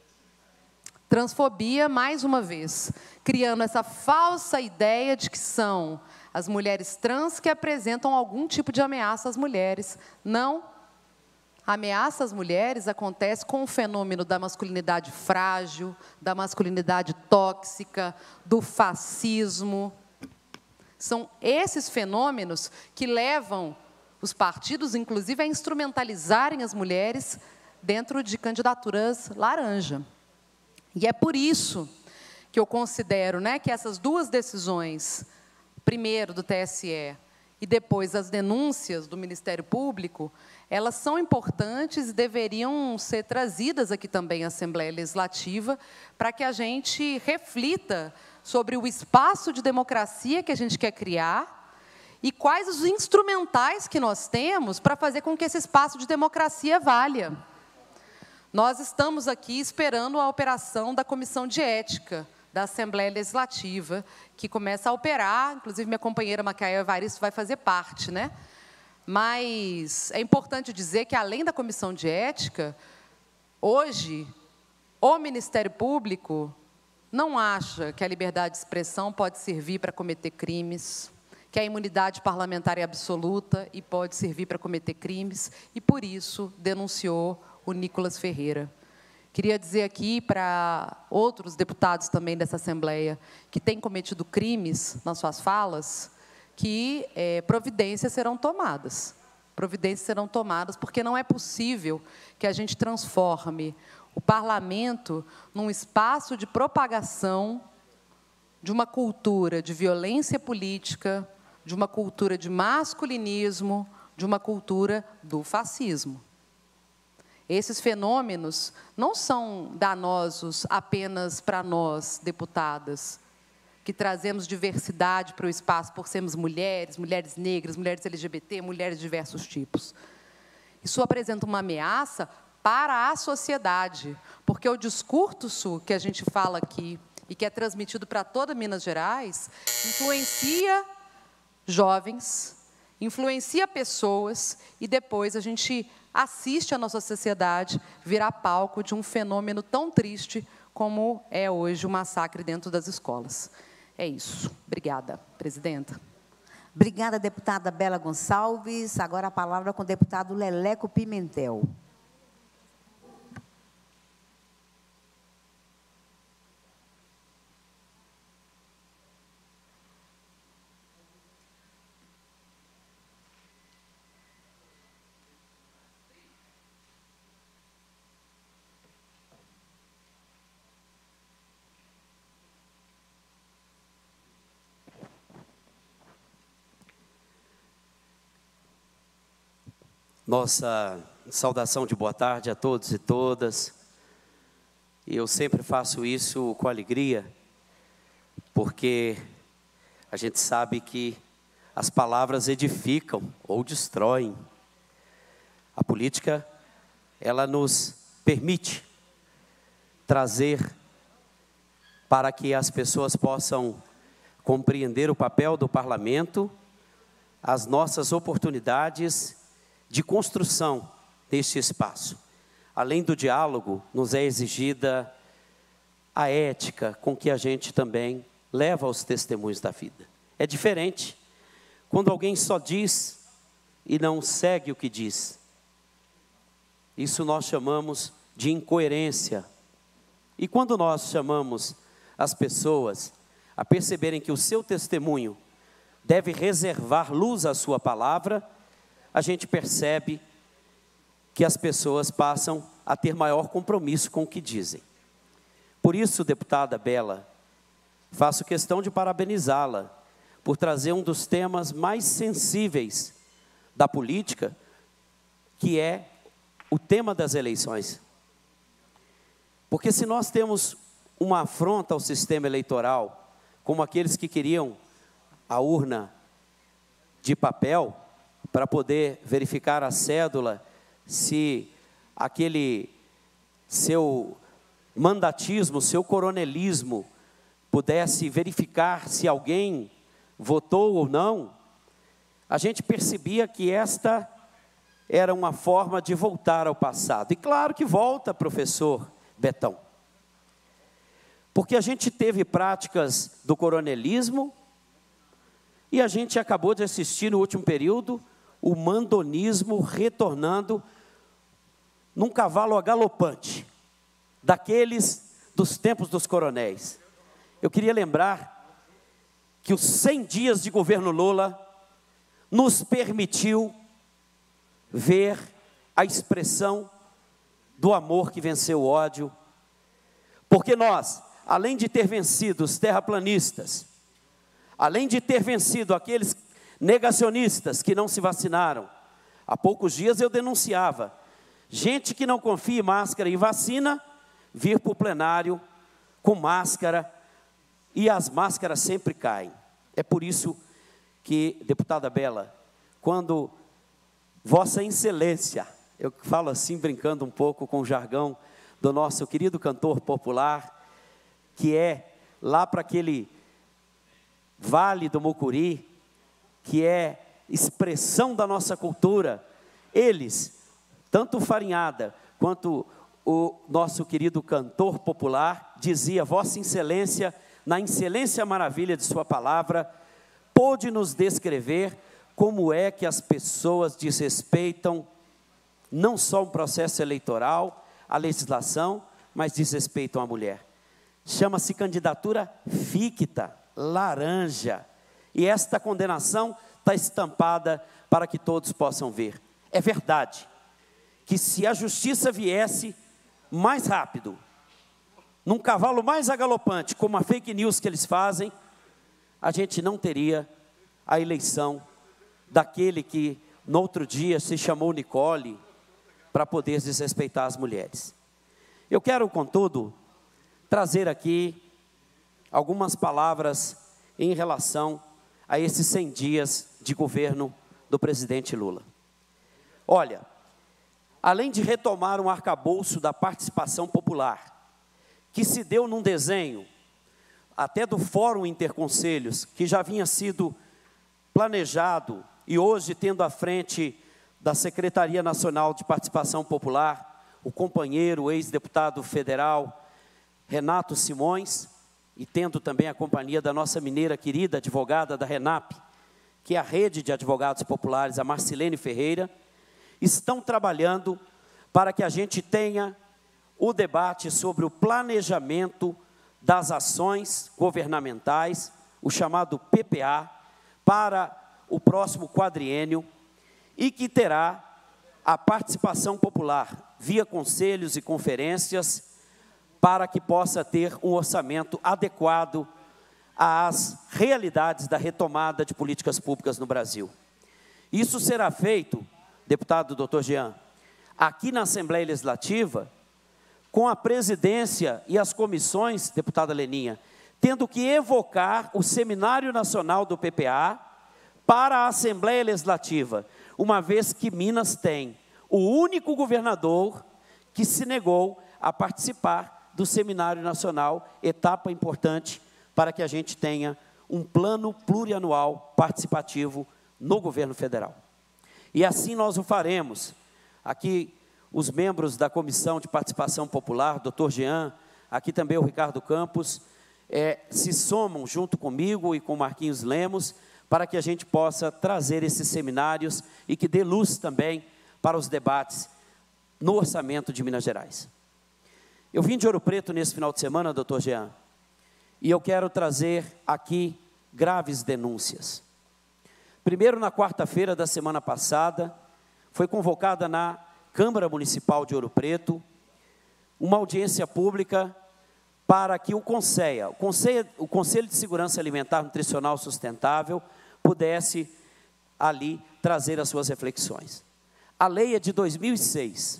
Transfobia, mais uma vez, criando essa falsa ideia de que são as mulheres trans que apresentam algum tipo de ameaça às mulheres. Não. A ameaça às mulheres acontece com o fenômeno da masculinidade frágil, da masculinidade tóxica, do fascismo. São esses fenômenos que levam os partidos, inclusive, a instrumentalizarem as mulheres dentro de candidaturas laranja. E é por isso que eu considero, né, que essas duas decisões, primeiro do TSE e depois as denúncias do Ministério Público, elas são importantes e deveriam ser trazidas aqui também à Assembleia Legislativa para que a gente reflita sobre o espaço de democracia que a gente quer criar e quais os instrumentais que nós temos para fazer com que esse espaço de democracia valha. Nós estamos aqui esperando a operação da Comissão de Ética da Assembleia Legislativa, que começa a operar, inclusive minha companheira Macaé Evaristo vai fazer parte, né? Mas é importante dizer que, além da Comissão de Ética, hoje, o Ministério Público não acha que a liberdade de expressão pode servir para cometer crimes, que a imunidade parlamentar é absoluta e pode servir para cometer crimes, e, por isso, denunciou o Nicolas Ferreira. Queria dizer aqui para outros deputados também dessa Assembleia que têm cometido crimes nas suas falas, que providências serão tomadas. Providências serão tomadas, porque não é possível que a gente transforme o parlamento num espaço de propagação de uma cultura de violência política, de uma cultura de masculinismo, de uma cultura do fascismo. Esses fenômenos não são danosos apenas para nós, deputadas, que trazemos diversidade para o espaço por sermos mulheres, mulheres negras, mulheres LGBT, mulheres de diversos tipos. Isso apresenta uma ameaça para a sociedade, porque o discurso que a gente fala aqui e que é transmitido para toda Minas Gerais influencia jovens, influencia pessoas e depois a gente assiste a nossa sociedade virar palco de um fenômeno tão triste como é hoje o massacre dentro das escolas. É isso. Obrigada, presidenta. Obrigada, deputada Bela Gonçalves. Agora a palavra com o deputado Leleco Pimentel. Nossa saudação de boa tarde a todos e todas. Eu sempre faço isso com alegria, porque a gente sabe que as palavras edificam ou destroem. A política, ela nos permite trazer para que as pessoas possam compreender o papel do parlamento, as nossas oportunidades de construção deste espaço. Além do diálogo, nos é exigida a ética com que a gente também leva os testemunhos da vida. É diferente quando alguém só diz e não segue o que diz. Isso nós chamamos de incoerência. E quando nós chamamos as pessoas a perceberem que o seu testemunho deve reservar luz à sua palavra, a gente percebe que as pessoas passam a ter maior compromisso com o que dizem. Por isso, deputada Bela, faço questão de parabenizá-la por trazer um dos temas mais sensíveis da política, que é o tema das eleições. Porque se nós temos uma afronta ao sistema eleitoral, como aqueles que queriam a urna de papel, para poder verificar a cédula, se aquele seu mandatismo, seu coronelismo, pudesse verificar se alguém votou ou não, a gente percebia que esta era uma forma de voltar ao passado. E claro que volta, professor Betão. Porque a gente teve práticas do coronelismo e a gente acabou de assistir no último período o mandonismo retornando num cavalo galopante, daqueles dos tempos dos coronéis. Eu queria lembrar que os 100 dias de governo Lula nos permitiu ver a expressão do amor que venceu o ódio, porque nós, além de ter vencido os terraplanistas, além de ter vencido aqueles negacionistas que não se vacinaram, há poucos dias eu denunciava, gente que não confia em máscara e vacina, vir para o plenário com máscara, e as máscaras sempre caem. É por isso que, deputada Bela, quando Vossa Excelência, eu falo assim brincando um pouco com o jargão do nosso querido cantor popular, que é lá para aquele Vale do Mucuri, que é expressão da nossa cultura, eles, tanto Farinhada quanto o nosso querido cantor popular, dizia: Vossa Excelência, na excelência maravilha de sua palavra, pôde nos descrever como é que as pessoas desrespeitam não só um processo eleitoral, a legislação, mas desrespeitam a mulher. Chama-se candidatura ficta, laranja. E esta condenação está estampada para que todos possam ver. É verdade que se a justiça viesse mais rápido, num cavalo mais agalopante, como a fake news que eles fazem, a gente não teria a eleição daquele que no outro dia se chamou Nicole para poder desrespeitar as mulheres. Eu quero, contudo, trazer aqui algumas palavras em relação a esses 100 dias de governo do presidente Lula. Olha, além de retomar um arcabouço da participação popular, que se deu num desenho, até do Fórum Interconselhos, que já vinha sido planejado e hoje tendo à frente da Secretaria Nacional de Participação Popular, o companheiro, o ex-deputado federal Renato Simões, e tendo também a companhia da nossa mineira querida, advogada da RENAP, que é a rede de advogados populares, a Marcilene Ferreira, estão trabalhando para que a gente tenha o debate sobre o planejamento das ações governamentais, o chamado PPA, para o próximo quadriênio, e que terá a participação popular via conselhos e conferências, para que possa ter um orçamento adequado às realidades da retomada de políticas públicas no Brasil. Isso será feito, deputado Dr. Jean, aqui na Assembleia Legislativa, com a presidência e as comissões, deputada Leninha, tendo que evocar o Seminário Nacional do PPA para a Assembleia Legislativa, uma vez que Minas tem o único governador que se negou a participar do Seminário Nacional, etapa importante para que a gente tenha um plano plurianual participativo no governo federal. E assim nós o faremos. Aqui os membros da Comissão de Participação Popular, Dr. Jean, aqui também o Ricardo Campos, se somam junto comigo e com Marquinhos Lemos, para que a gente possa trazer esses seminários e que dê luz também para os debates no orçamento de Minas Gerais. Eu vim de Ouro Preto nesse final de semana, doutor Jean, e eu quero trazer aqui graves denúncias. Primeiro, na quarta-feira da semana passada, foi convocada na Câmara Municipal de Ouro Preto uma audiência pública para que o Conselho de Segurança Alimentar Nutricional Sustentável pudesse ali trazer as suas reflexões. A lei é de 2006.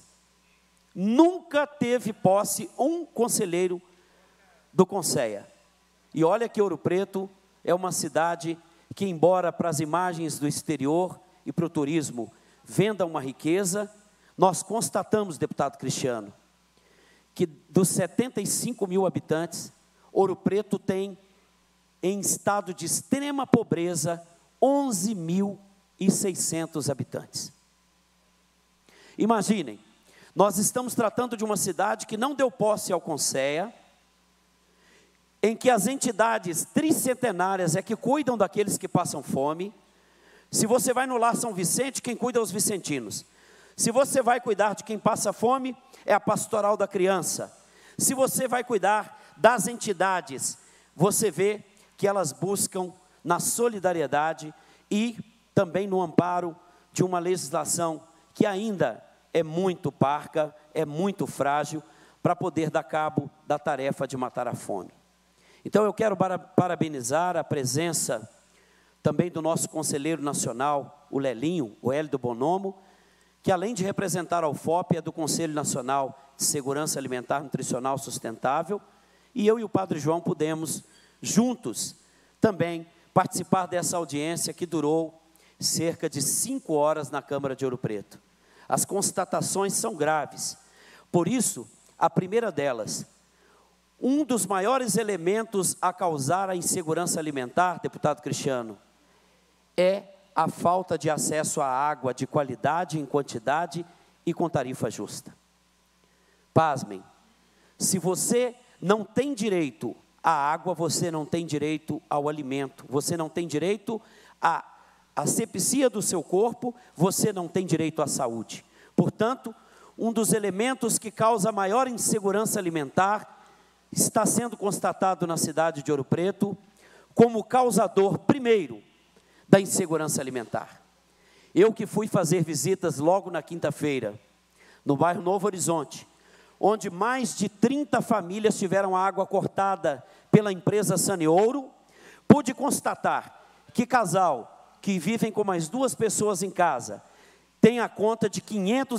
Nunca teve posse um conselheiro do Conceia. E olha que Ouro Preto é uma cidade que, embora para as imagens do exterior e para o turismo venda uma riqueza, nós constatamos, deputado Cristiano, que dos 75 mil habitantes, Ouro Preto tem, em estado de extrema pobreza, 11 mil 2.600 habitantes. Imaginem, nós estamos tratando de uma cidade que não deu posse ao Conceia, em que as entidades tricentenárias é que cuidam daqueles que passam fome. Se você vai no Lar São Vicente, quem cuida é os vicentinos. Se você vai cuidar de quem passa fome, é a Pastoral da Criança. Se você vai cuidar das entidades, você vê que elas buscam na solidariedade e também no amparo de uma legislação que ainda é muito parca, é muito frágil, para poder dar cabo da tarefa de matar a fome. Então eu quero parabenizar a presença também do nosso conselheiro nacional, o Lelinho, o Hélio do Bonomo, que além de representar a UFOP, é do Conselho Nacional de Segurança Alimentar Nutricional Sustentável, e eu e o Padre João pudemos, juntos, também participar dessa audiência que durou cerca de 5 horas na Câmara de Ouro Preto. As constatações são graves, por isso, a primeira delas, um dos maiores elementos a causar a insegurança alimentar, deputado Cristiano, é a falta de acesso à água de qualidade, em quantidade e com tarifa justa. Pasmem, se você não tem direito à água, você não tem direito ao alimento, você não tem direito à asepsia do seu corpo, você não tem direito à saúde. Portanto, um dos elementos que causa maior insegurança alimentar está sendo constatado na cidade de Ouro Preto como causador primeiro da insegurança alimentar. Eu que fui fazer visitas logo na quinta-feira, no bairro Novo Horizonte, onde mais de 30 famílias tiveram a água cortada pela empresa Saneouro, pude constatar que casal que vivem com mais 2 pessoas em casa tem a conta de R$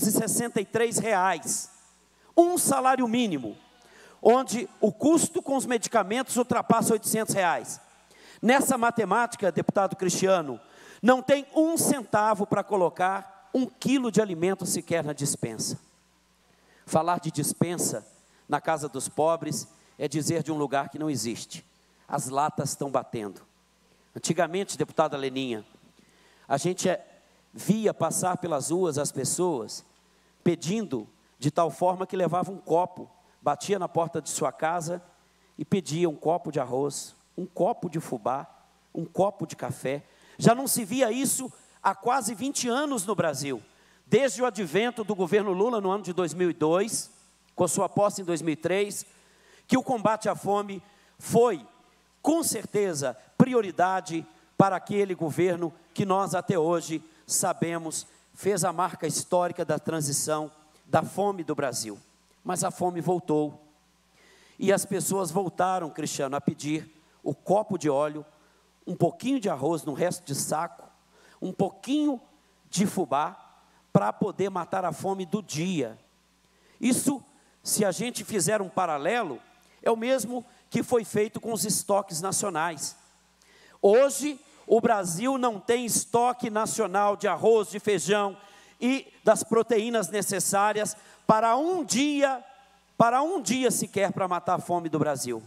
563, um salário mínimo, onde o custo com os medicamentos ultrapassa R$ 800. Nessa matemática, deputado Cristiano, não tem 1 centavo para colocar 1 quilo de alimento sequer na despensa. Falar de despensa na casa dos pobres é dizer de um lugar que não existe. As latas estão batendo. Antigamente, deputada Leninha, a gente via passar pelas ruas as pessoas pedindo de tal forma que levava um copo, batia na porta de sua casa e pedia um copo de arroz, um copo de fubá, um copo de café. Já não se via isso há quase 20 anos no Brasil, desde o advento do governo Lula no ano de 2002, com sua posse em 2003, que o combate à fome foi, com certeza, prioridade para aquele governo que nós até hoje sabemos fez a marca histórica da transição da fome do Brasil. Mas a fome voltou e as pessoas voltaram, Cristiano, a pedir o copo de óleo, um pouquinho de arroz no resto de saco, um pouquinho de fubá, para poder matar a fome do dia. Isso, se a gente fizer um paralelo, é o mesmo que foi feito com os estoques nacionais. Hoje, o Brasil não tem estoque nacional de arroz, de feijão e das proteínas necessárias para um dia sequer para matar a fome do Brasil.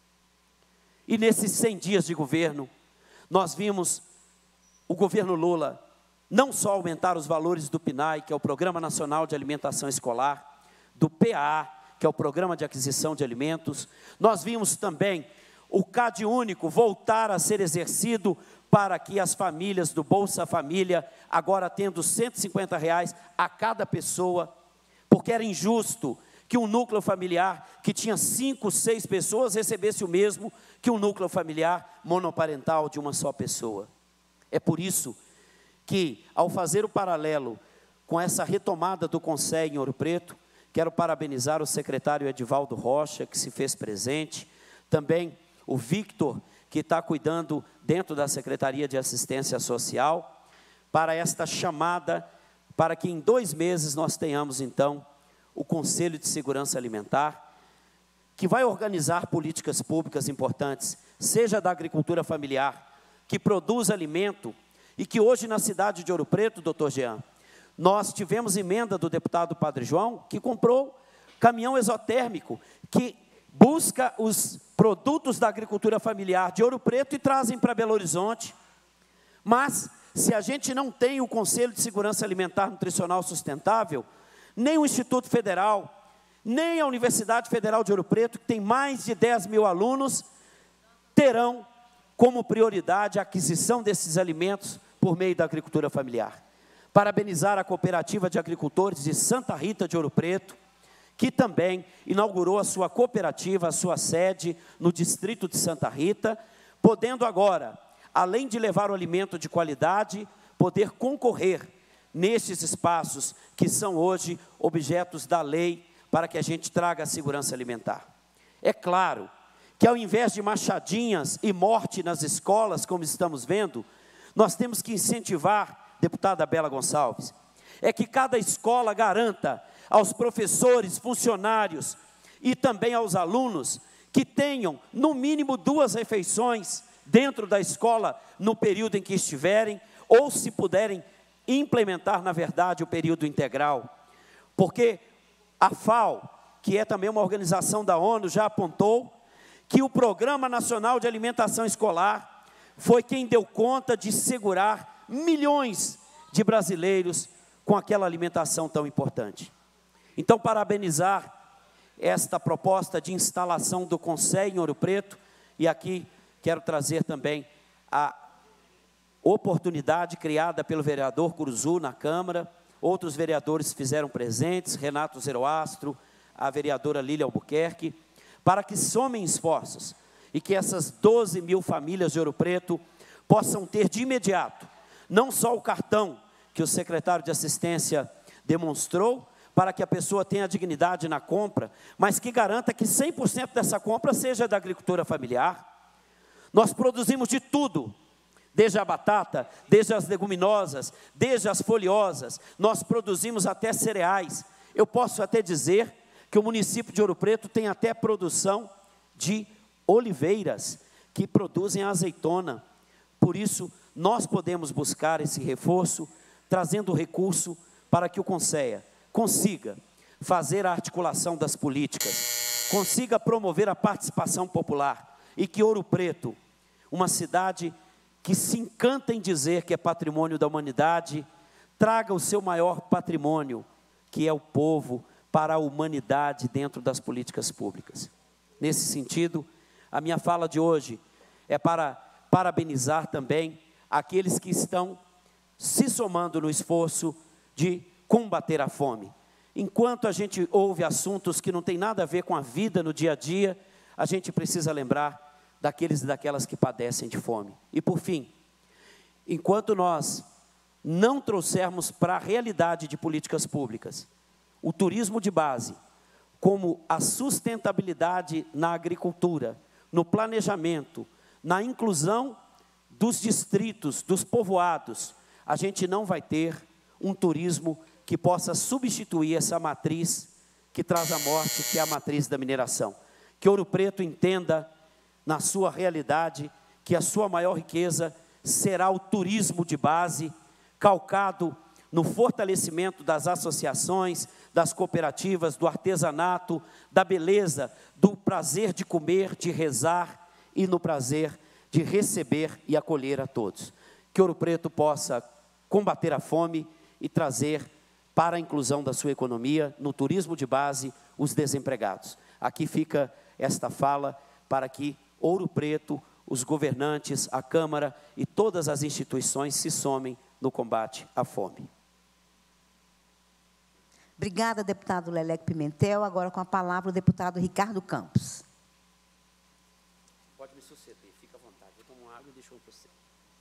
E nesses 100 dias de governo, nós vimos o governo Lula não só aumentar os valores do PNAE, que é o Programa Nacional de Alimentação Escolar, do PA, que é o Programa de Aquisição de Alimentos, nós vimos também o CAD único voltar a ser exercido para que as famílias do Bolsa Família, agora tendo R$ 150 a cada pessoa, porque era injusto que um núcleo familiar que tinha 5, 6 pessoas recebesse o mesmo que um núcleo familiar monoparental de uma só pessoa. É por isso que, ao fazer o paralelo com essa retomada do Conselho em Ouro Preto, quero parabenizar o secretário Edivaldo Rocha, que se fez presente, também o Victor, que está cuidando dentro da Secretaria de Assistência Social, para esta chamada, para que em 2 meses nós tenhamos, então, o Conselho de Segurança Alimentar, que vai organizar políticas públicas importantes, seja da agricultura familiar, que produz alimento, e que hoje na cidade de Ouro Preto, doutor Jean, nós tivemos emenda do deputado Padre João, que comprou caminhão exotérmico, que busca os produtos da agricultura familiar de Ouro Preto e trazem para Belo Horizonte. Mas se a gente não tem o Conselho de Segurança Alimentar Nutricional Sustentável, nem o Instituto Federal, nem a Universidade Federal de Ouro Preto, que tem mais de 10 mil alunos, terão como prioridade a aquisição desses alimentos por meio da agricultura familiar. Parabenizar a Cooperativa de Agricultores de Santa Rita de Ouro Preto, que também inaugurou a sua cooperativa, a sua sede no distrito de Santa Rita, podendo agora, além de levar o alimento de qualidade, poder concorrer nestes espaços que são hoje objetos da lei para que a gente traga a segurança alimentar. É claro que ao invés de machadinhas e morte nas escolas, como estamos vendo, nós temos que incentivar, deputada Bela Gonçalves, é que cada escola garanta aos professores, funcionários e também aos alunos que tenham, no mínimo, 2 refeições dentro da escola no período em que estiverem, ou se puderem implementar, na verdade, o período integral. Porque a FAO, que é também uma organização da ONU, já apontou que o Programa Nacional de Alimentação Escolar foi quem deu conta de segurar milhões de brasileiros com aquela alimentação tão importante. Então, parabenizar esta proposta de instalação do Conselho em Ouro Preto, e aqui quero trazer também a oportunidade criada pelo vereador Curuzu na Câmara, outros vereadores fizeram presentes, Renato Zeroastro, a vereadora Lília Albuquerque, para que somem esforços e que essas 12 mil famílias de Ouro Preto possam ter de imediato, não só o cartão que o secretário de assistência demonstrou, para que a pessoa tenha dignidade na compra, mas que garanta que 100% dessa compra seja da agricultura familiar. Nós produzimos de tudo, desde a batata, desde as leguminosas, desde as folhosas, nós produzimos até cereais. Eu posso até dizer que o município de Ouro Preto tem até produção de oliveiras, que produzem azeitona. Por isso, nós podemos buscar esse reforço, trazendo recurso para que o Conselho consiga fazer a articulação das políticas, consiga promover a participação popular, e que Ouro Preto, uma cidade que se encanta em dizer que é patrimônio da humanidade, traga o seu maior patrimônio, que é o povo, para a humanidade dentro das políticas públicas. Nesse sentido, a minha fala de hoje é para parabenizar também aqueles que estão se somando no esforço de combater a fome. Enquanto a gente ouve assuntos que não tem nada a ver com a vida no dia a dia, a gente precisa lembrar daqueles e daquelas que padecem de fome. E por fim, enquanto nós não trouxermos para a realidade de políticas públicas o turismo de base, como a sustentabilidade na agricultura, no planejamento, na inclusão dos distritos, dos povoados, a gente não vai ter um turismo que possa substituir essa matriz que traz a morte, que é a matriz da mineração. Que Ouro Preto entenda, na sua realidade, que a sua maior riqueza será o turismo de base, calcado no fortalecimento das associações, das cooperativas, do artesanato, da beleza, do prazer de comer, de rezar e no prazer de receber e acolher a todos. Que Ouro Preto possa combater a fome e trazer para a inclusão da sua economia, no turismo de base, os desempregados. Aqui fica esta fala para que Ouro Preto, os governantes, a Câmara e todas as instituições se somem no combate à fome. Obrigada, deputado Leleque Pimentel. Agora com a palavra o deputado Ricardo Campos. Pode me suceder, fica à vontade. Eu tomo água e deixo para você.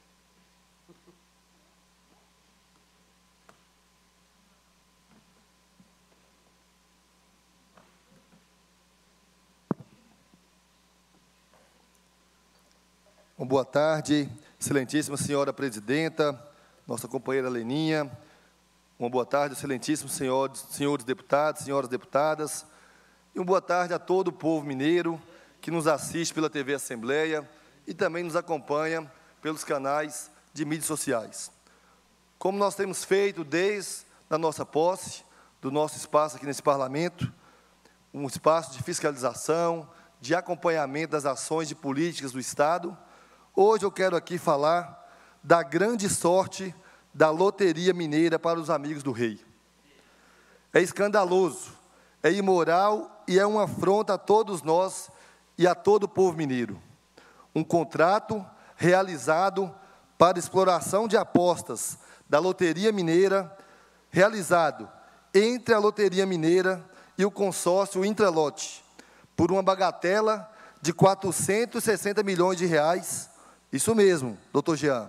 Boa tarde, excelentíssima senhora presidenta, nossa companheira Leninha. Uma boa tarde, excelentíssimos senhores deputados, senhoras deputadas. E uma boa tarde a todo o povo mineiro que nos assiste pela TV Assembleia e também nos acompanha pelos canais de mídias sociais. Como nós temos feito desde a nossa posse, do nosso espaço aqui nesse parlamento, um espaço de fiscalização, de acompanhamento das ações de políticas do Estado, hoje eu quero aqui falar da grande sorte da loteria mineira para os amigos do rei. É escandaloso, é imoral e é uma afronta a todos nós e a todo o povo mineiro. Um contrato realizado para exploração de apostas da loteria mineira, realizado entre a loteria mineira e o consórcio Intralote, por uma bagatela de 460 milhões de reais, isso mesmo, doutor Jean,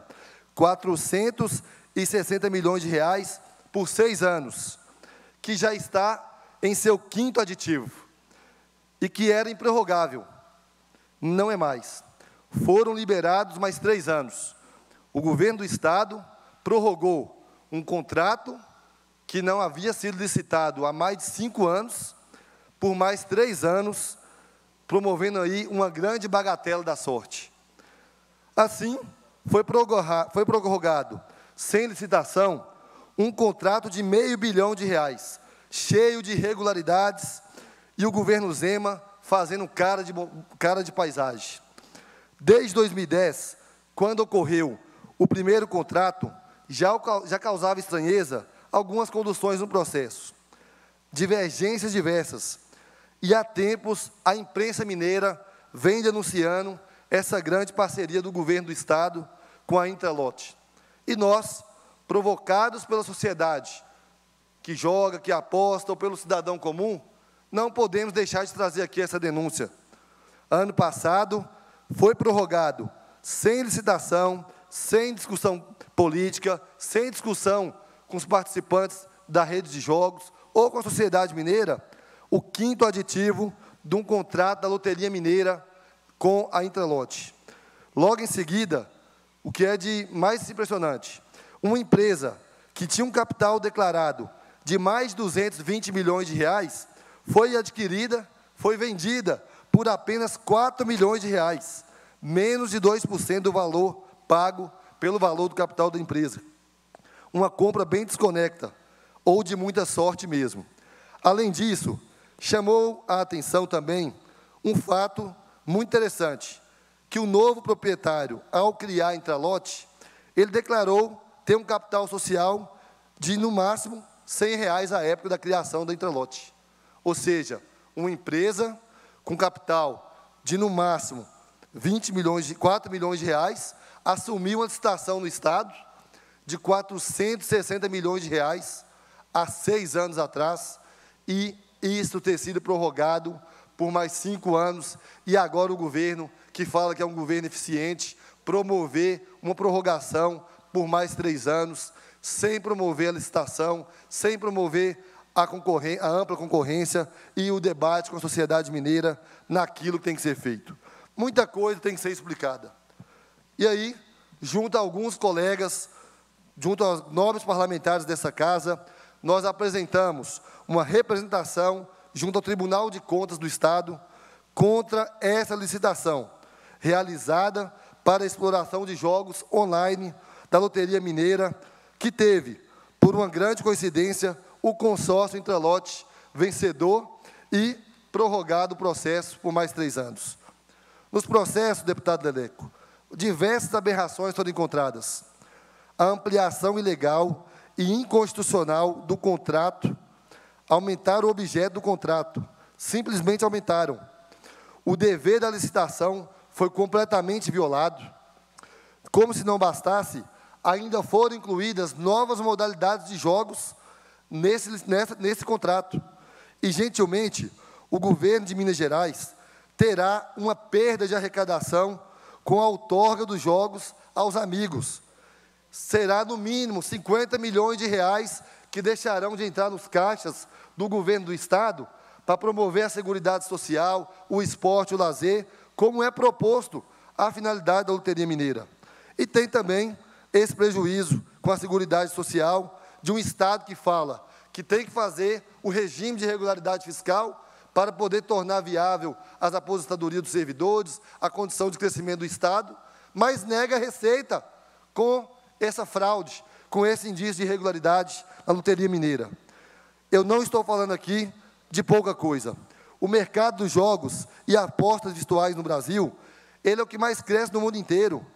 460 milhões de reais por 6 anos, que já está em seu 5º aditivo, e que era improrrogável. Não é mais. Foram liberados mais 3 anos. O governo do Estado prorrogou um contrato que não havia sido licitado há mais de 5 anos, por mais 3 anos, promovendo aí uma grande bagatela da sorte. Assim, foi prorrogado, sem licitação, um contrato de R$500 bilhão, cheio de irregularidades, e o governo Zema fazendo cara de paisagem. Desde 2010, quando ocorreu o primeiro contrato, já causava estranheza algumas conduções no processo. Divergências diversas. E há tempos a imprensa mineira vem denunciando essa grande parceria do governo do Estado com a Intralote. E nós, provocados pela sociedade, que joga, que aposta, ou pelo cidadão comum, não podemos deixar de trazer aqui essa denúncia. Ano passado, foi prorrogado, sem licitação, sem discussão política, sem discussão com os participantes da rede de jogos ou com a sociedade mineira, o 5º aditivo de um contrato da loteria mineira com a Intralote. Logo em seguida, o que é de mais impressionante, uma empresa que tinha um capital declarado de mais de 220 milhões de reais, foi adquirida, foi vendida por apenas 4 milhões de reais, menos de 2% do valor pago pelo valor do capital da empresa. Uma compra bem desconecta, ou de muita sorte mesmo. Além disso, chamou a atenção também um fato muito interessante, que o novo proprietário, ao criar a Intralote, ele declarou ter um capital social de, no máximo, R$100 à época da criação da Intralote. Ou seja, uma empresa com capital de, no máximo, 4 milhões de reais, assumiu uma licitação no Estado de 460 milhões de reais há 6 anos atrás, e isso ter sido prorrogado por mais 5 anos, e agora o governo, que fala que é um governo eficiente, promover uma prorrogação por mais 3 anos, sem promover a licitação, sem promover a ampla concorrência e o debate com a sociedade mineira naquilo que tem que ser feito. Muita coisa tem que ser explicada. E aí, junto a alguns colegas, junto aos nobres parlamentares dessa casa, nós apresentamos uma representação junto ao Tribunal de Contas do Estado contra essa licitação, realizada para a exploração de jogos online da loteria mineira, que teve, por uma grande coincidência, o consórcio Intralote vencedor e prorrogado o processo por mais 3 anos. Nos processos, deputado Leleco, diversas aberrações foram encontradas. A ampliação ilegal e inconstitucional do contrato, aumentaram o objeto do contrato, simplesmente aumentaram. O dever da licitação foi completamente violado. Como se não bastasse, ainda foram incluídas novas modalidades de jogos nesse contrato. E, gentilmente, o governo de Minas Gerais terá uma perda de arrecadação com a outorga dos jogos aos amigos. Será, no mínimo, 50 milhões de reais que deixarão de entrar nos caixas do governo do Estado para promover a seguridade social, o esporte, o lazer, como é proposto a finalidade da loteria mineira. E tem também esse prejuízo com a seguridade social de um Estado que fala que tem que fazer o regime de regularidade fiscal para poder tornar viável as aposentadorias dos servidores, a condição de crescimento do Estado, mas nega a receita com essa fraude, com esse indício de irregularidade na loteria mineira. Eu não estou falando aqui de pouca coisa. O mercado dos jogos e apostas virtuais no Brasil, ele é o que mais cresce no mundo inteiro.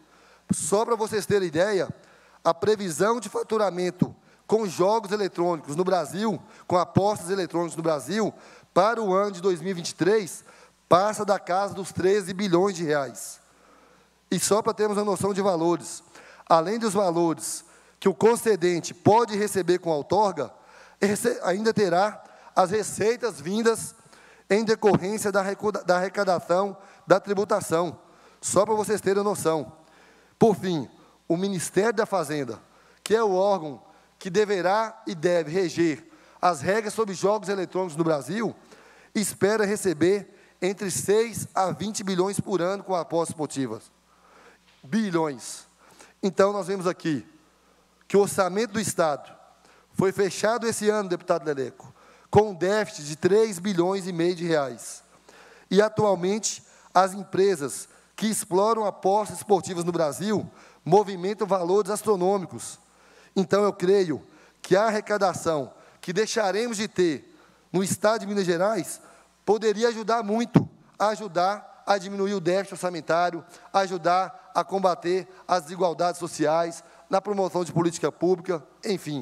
Só para vocês terem ideia, a previsão de faturamento com jogos eletrônicos no Brasil, com apostas eletrônicas no Brasil, para o ano de 2023, passa da casa dos 13 bilhões de reais. E só para termos uma noção de valores, além dos valores que o concedente pode receber com a outorga, ainda terá as receitas vindas em decorrência da arrecadação da tributação, só para vocês terem noção. Por fim, o Ministério da Fazenda, que é o órgão que deverá e deve reger as regras sobre jogos eletrônicos no Brasil, espera receber entre 6 a 20 bilhões por ano com apostas esportivas. Bilhões. Então, nós vemos aqui que o orçamento do Estado foi fechado esse ano, deputado Leleco, com um déficit de 3 bilhões e meio de reais. E, atualmente, as empresas que exploram apostas esportivas no Brasil movimentam valores astronômicos. Então, eu creio que a arrecadação que deixaremos de ter no Estado de Minas Gerais poderia ajudar muito, a diminuir o déficit orçamentário, ajudar a combater as desigualdades sociais, na promoção de política pública, enfim,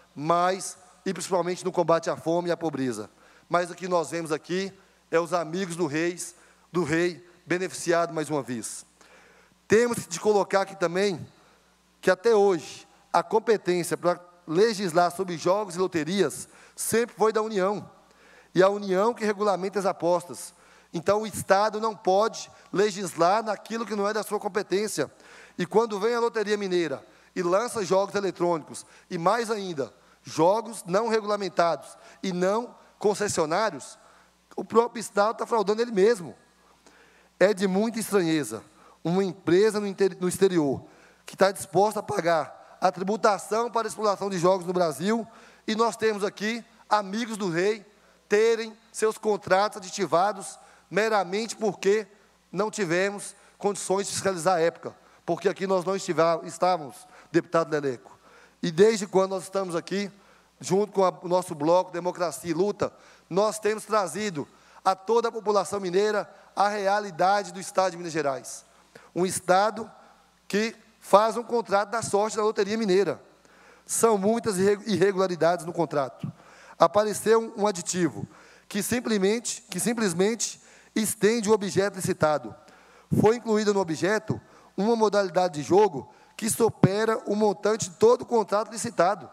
e principalmente no combate à fome e à pobreza. Mas o que nós vemos aqui é os amigos do rei beneficiado mais uma vez. Temos de colocar aqui também que até hoje a competência para legislar sobre jogos e loterias sempre foi da União, e a União que regulamenta as apostas. Então, o Estado não pode legislar naquilo que não é da sua competência. E quando vem a Loteria Mineira e lança jogos eletrônicos, e mais ainda, jogos não regulamentados e não concessionários, o próprio Estado está fraudando ele mesmo. É de muita estranheza uma empresa no exterior que está disposta a pagar a tributação para a exploração de jogos no Brasil, e nós temos aqui amigos do rei terem seus contratos aditivados meramente porque não tivemos condições de fiscalizar a época, porque aqui nós não estávamos, deputado Leleco. E desde quando nós estamos aqui, junto com o nosso bloco Democracia e Luta, nós temos trazido a toda a população mineira a realidade do Estado de Minas Gerais. Um Estado que faz um contrato da sorte da Loteria Mineira. São muitas irregularidades no contrato. Apareceu um aditivo que simplesmente estende o objeto licitado. Foi incluída no objeto uma modalidade de jogo que supera o montante de todo o contrato licitado.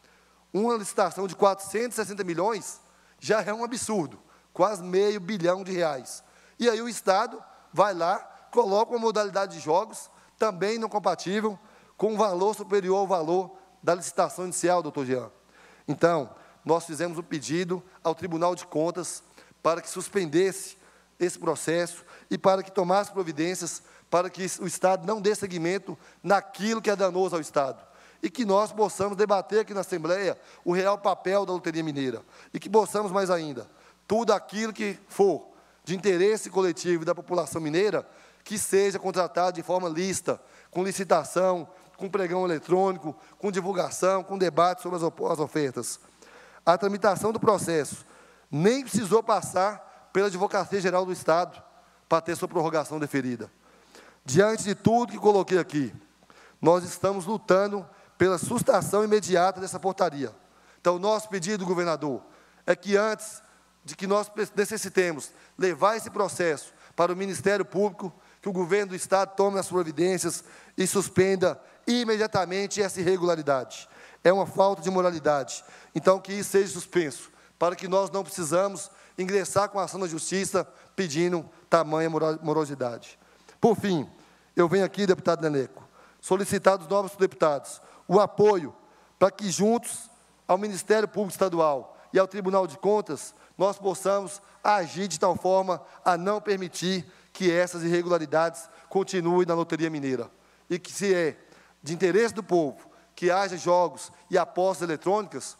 Uma licitação de 460 milhões já é um absurdo, quase R$500 bilhão. E aí o Estado vai lá, coloca uma modalidade de jogos, também não compatível, com um valor superior ao valor da licitação inicial, doutor Jean. Então, nós fizemos um pedido ao Tribunal de Contas para que suspendesse esse processo e para que tomasse providências para que o Estado não dê seguimento naquilo que é danoso ao Estado. E que nós possamos debater aqui na Assembleia o real papel da Loteria Mineira. E que possamos, mais ainda, tudo aquilo que for de interesse coletivo da população mineira, que seja contratado de forma lícita, com licitação, com pregão eletrônico, com divulgação, com debate sobre as ofertas. A tramitação do processo nem precisou passar pela Advocacia Geral do Estado para ter sua prorrogação deferida. Diante de tudo que coloquei aqui, nós estamos lutando pela sustação imediata dessa portaria. Então, o nosso pedido, governador, é que antes de que nós necessitemos levar esse processo para o Ministério Público, que o governo do Estado tome as providências e suspenda imediatamente essa irregularidade. É uma falta de moralidade. Então, que isso seja suspenso, para que nós não precisamos ingressar com a ação na Justiça pedindo tamanha morosidade. Por fim, eu venho aqui, deputado Leleco, solicitar dos novos deputados o apoio para que, juntos ao Ministério Público Estadual e ao Tribunal de Contas, nós possamos agir de tal forma a não permitir que essas irregularidades continuem na Loteria Mineira. E que, se é de interesse do povo que haja jogos e apostas eletrônicas,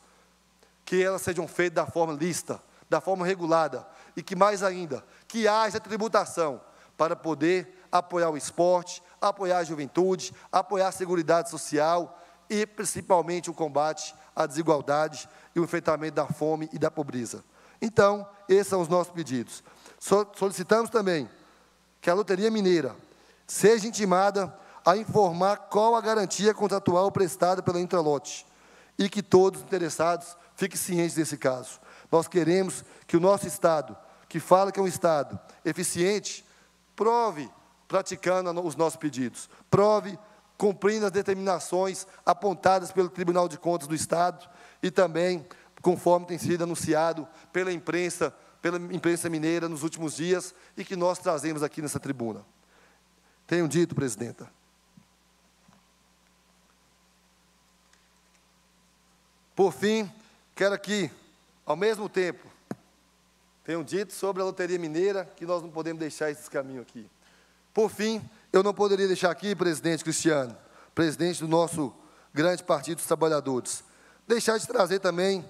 que elas sejam feitas da forma lícita, da forma regulada, e que, mais ainda, que haja tributação para poder apoiar o esporte, apoiar a juventude, apoiar a seguridade social e, principalmente, o combate à desigualdade e o enfrentamento da fome e da pobreza. Então, esses são os nossos pedidos. Solicitamos também que a Loteria Mineira seja intimada a informar qual a garantia contratual prestada pela Intralote e que todos os interessados fiquem cientes desse caso. Nós queremos que o nosso Estado, que fala que é um Estado eficiente, prove praticando os nossos pedidos, prove cumprindo as determinações apontadas pelo Tribunal de Contas do Estado e também conforme tem sido anunciado pela imprensa mineira nos últimos dias e que nós trazemos aqui nessa tribuna. Tenho dito, presidenta. Por fim, quero aqui, ao mesmo tempo, tenho dito sobre a loteria mineira, que nós não podemos deixar esse caminho aqui. Por fim, eu não poderia deixar aqui, presidente Cristiano, presidente do nosso grande Partido dos Trabalhadores, deixar de trazer também,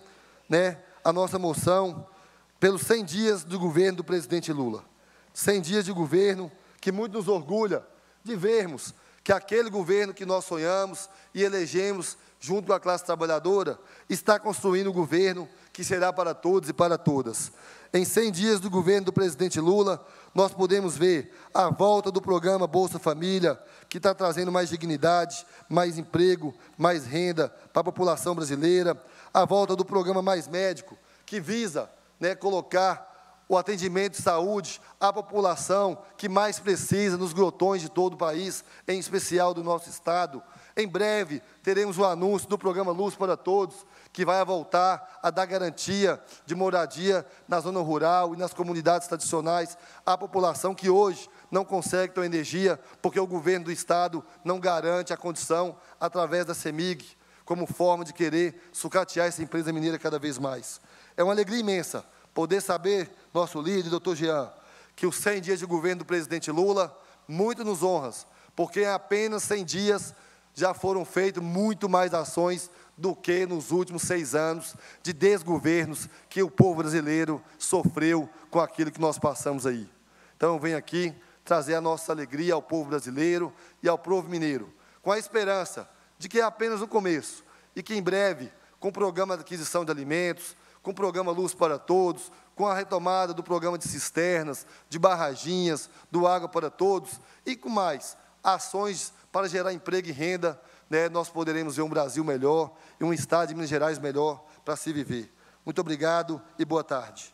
a nossa moção pelos 100 dias do governo do presidente Lula. 100 dias de governo que muito nos orgulha de vermos que aquele governo que nós sonhamos e elegemos junto com a classe trabalhadora, está construindo um governo que será para todos e para todas. Em 100 dias do governo do presidente Lula, nós podemos ver a volta do programa Bolsa Família, que está trazendo mais dignidade, mais emprego, mais renda para a população brasileira, a volta do programa Mais Médico, que visa colocar o atendimento de saúde à população que mais precisa nos grotões de todo o país, em especial do nosso Estado. Em breve, teremos o anúncio do programa Luz para Todos, que vai voltar a dar garantia de moradia na zona rural e nas comunidades tradicionais à população que hoje não consegue ter energia, porque o governo do Estado não garante a condição, através da CEMIG, como forma de querer sucatear essa empresa mineira cada vez mais. É uma alegria imensa poder saber, nosso líder, doutor Jean, que os 100 dias de governo do presidente Lula, muito nos honram, porque em apenas 100 dias já foram feitas muito mais ações do que nos últimos 6 anos de desgovernos que o povo brasileiro sofreu com aquilo que nós passamos aí. Então, eu venho aqui trazer a nossa alegria ao povo brasileiro e ao povo mineiro, com a esperança de que é apenas o começo e que, em breve, com o programa de aquisição de alimentos, com o programa Luz para Todos, com a retomada do programa de cisternas, de barraginhas, do Água para Todos, e com mais ações para gerar emprego e renda, nós poderemos ver um Brasil melhor e um Estado de Minas Gerais melhor para se viver. Muito obrigado e boa tarde.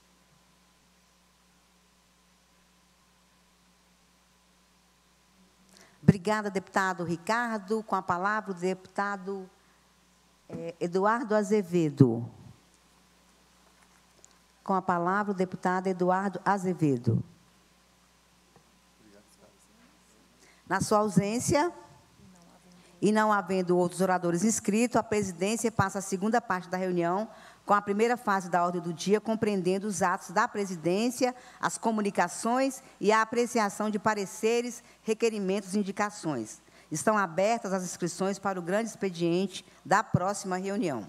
Obrigada, deputado Ricardo. Com a palavra, o deputado Eduardo Azevedo. Com a palavra, o deputado Eduardo Azevedo. Na sua ausência, e não havendo outros oradores inscritos, a presidência passa a segunda parte da reunião, com a primeira fase da ordem do dia, compreendendo os atos da presidência, as comunicações e a apreciação de pareceres, requerimentos e indicações. Estão abertas as inscrições para o grande expediente da próxima reunião.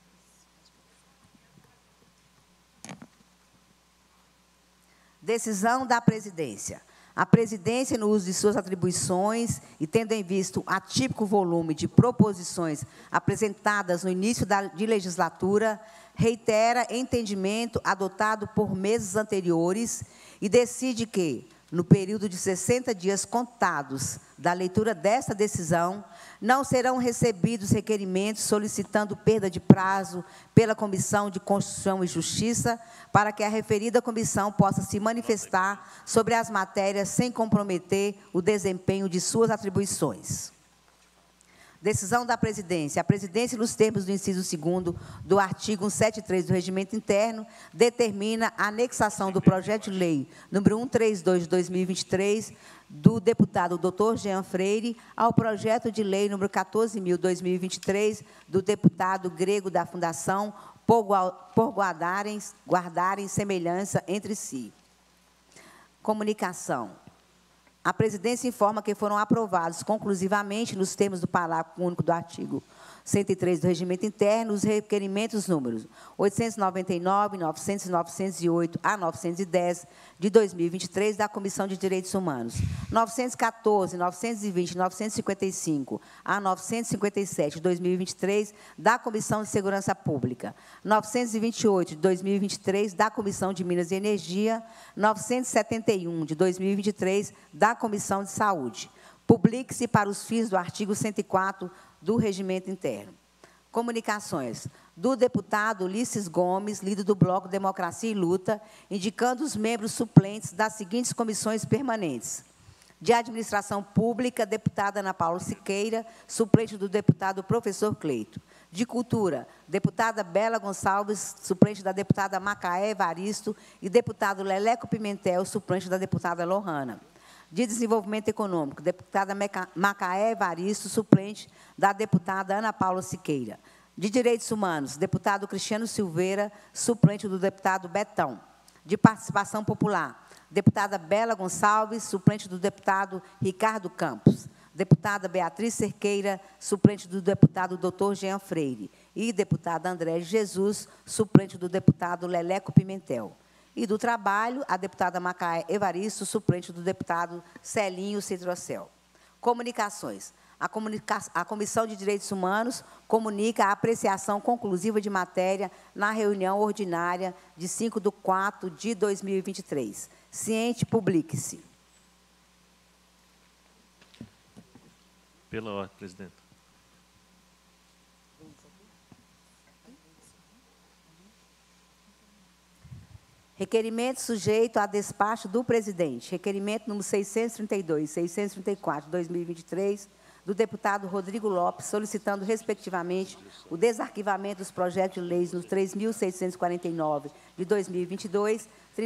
Decisão da presidência. A presidência, no uso de suas atribuições e tendo em vista o atípico volume de proposições apresentadas no início de legislatura, reitera entendimento adotado por meses anteriores e decide que, no período de 60 dias contados da leitura desta decisão, não serão recebidos requerimentos solicitando perda de prazo pela Comissão de Constituição e Justiça, para que a referida comissão possa se manifestar sobre as matérias sem comprometer o desempenho de suas atribuições. Decisão da presidência. A presidência, nos termos do inciso 2º do artigo 173 do Regimento Interno, determina a anexação do projeto de lei número 132 de 2023, do deputado Dr. Jean Freire, ao projeto de lei número 14.000/2023, do deputado Grego da Fundação, por guardarem semelhança entre si. Comunicação. A presidência informa que foram aprovados conclusivamente, nos termos do parágrafo único do artigo 103 do Regimento Interno, os requerimentos números 899, 900 e 908 a 910 de 2023 da Comissão de Direitos Humanos, 914, 920 e 955 a 957 de 2023 da Comissão de Segurança Pública, 928 de 2023 da Comissão de Minas e Energia, 971 de 2023 da Comissão de Saúde. Publique-se para os fins do artigo 104 do Regimento Interno. Comunicações do deputado Ulisses Gomes, líder do Bloco Democracia e Luta, indicando os membros suplentes das seguintes comissões permanentes. De Administração Pública, deputada Ana Paula Siqueira, suplente do deputado Professor Cleito. De Cultura, deputada Bela Gonçalves, suplente da deputada Macaé Evaristo, e deputado Leleco Pimentel, suplente da deputada Lohana. De Desenvolvimento Econômico, deputada Macaé Evaristo, suplente da deputada Ana Paula Siqueira. De Direitos Humanos, deputado Cristiano Silveira, suplente do deputado Betão. De Participação Popular, deputada Bela Gonçalves, suplente do deputado Ricardo Campos. Deputada Beatriz Cerqueira, suplente do deputado Dr. Jean Freire. E deputada André Jesus, suplente do deputado Leleco Pimentel. E do Trabalho, a deputada Macaé Evaristo, suplente do deputado Celinho Citrocel. Comunicações. A Comissão de Direitos Humanos comunica a apreciação conclusiva de matéria na reunião ordinária de 5/4/2023. Ciente, publique-se. Pela ordem, presidente. Requerimento sujeito a despacho do presidente. Requerimento número 632, 634, 2023, do deputado Rodrigo Lopes, solicitando, respectivamente, o desarquivamento dos projetos de leis no 3.649, de 2022,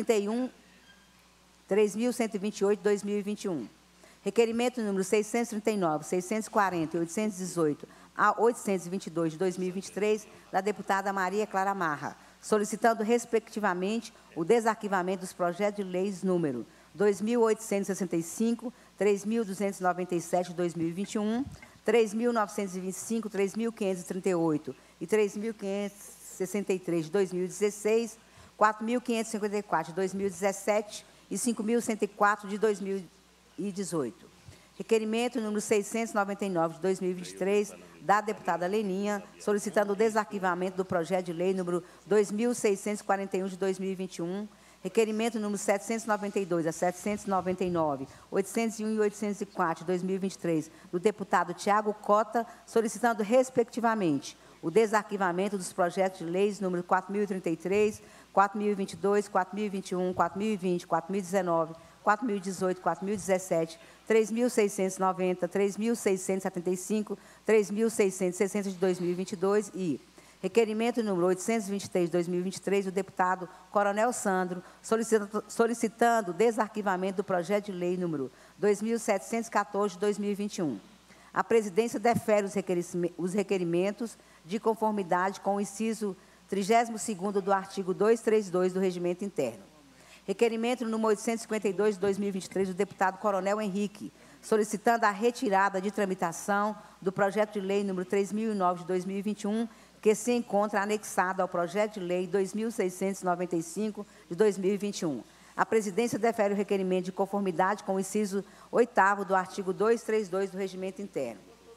3.128, de 2021. Requerimento número 639, 640 e 818 a 822, de 2023, da deputada Maria Clara Marra, solicitando, respectivamente, o desarquivamento dos projetos de leis número 2.865, 3.297, de 2021, 3.925, 3.538 e 3.563, de 2016, 4.554, de 2017 e 5.104, de 2018. Requerimento número 699, de 2023, da deputada Leninha, solicitando o desarquivamento do projeto de lei número 2.641, de 2021, requerimento número 792 a 799, 801 e 804, de 2023, do deputado Tiago Cota, solicitando, respectivamente, o desarquivamento dos projetos de leis número 4.033, 4.022, 4.021, 4.020, 4.019, 4.018, 4.017, 3.690, 3.675, 3.660 de 2022 e requerimento número 823 de 2023 do deputado Coronel Sandro, solicitando o desarquivamento do projeto de lei número 2.714 de 2021. A presidência defere os requerimentos de conformidade com o inciso 32º do artigo 232 do Regimento Interno. Requerimento número 852 de 2023 do deputado Coronel Henrique, solicitando a retirada de tramitação do projeto de lei número 3.009 de 2021, que se encontra anexado ao projeto de lei 2.695 de 2021. A presidência defere o requerimento de conformidade com o inciso 8º do artigo 232 do Regimento Interno.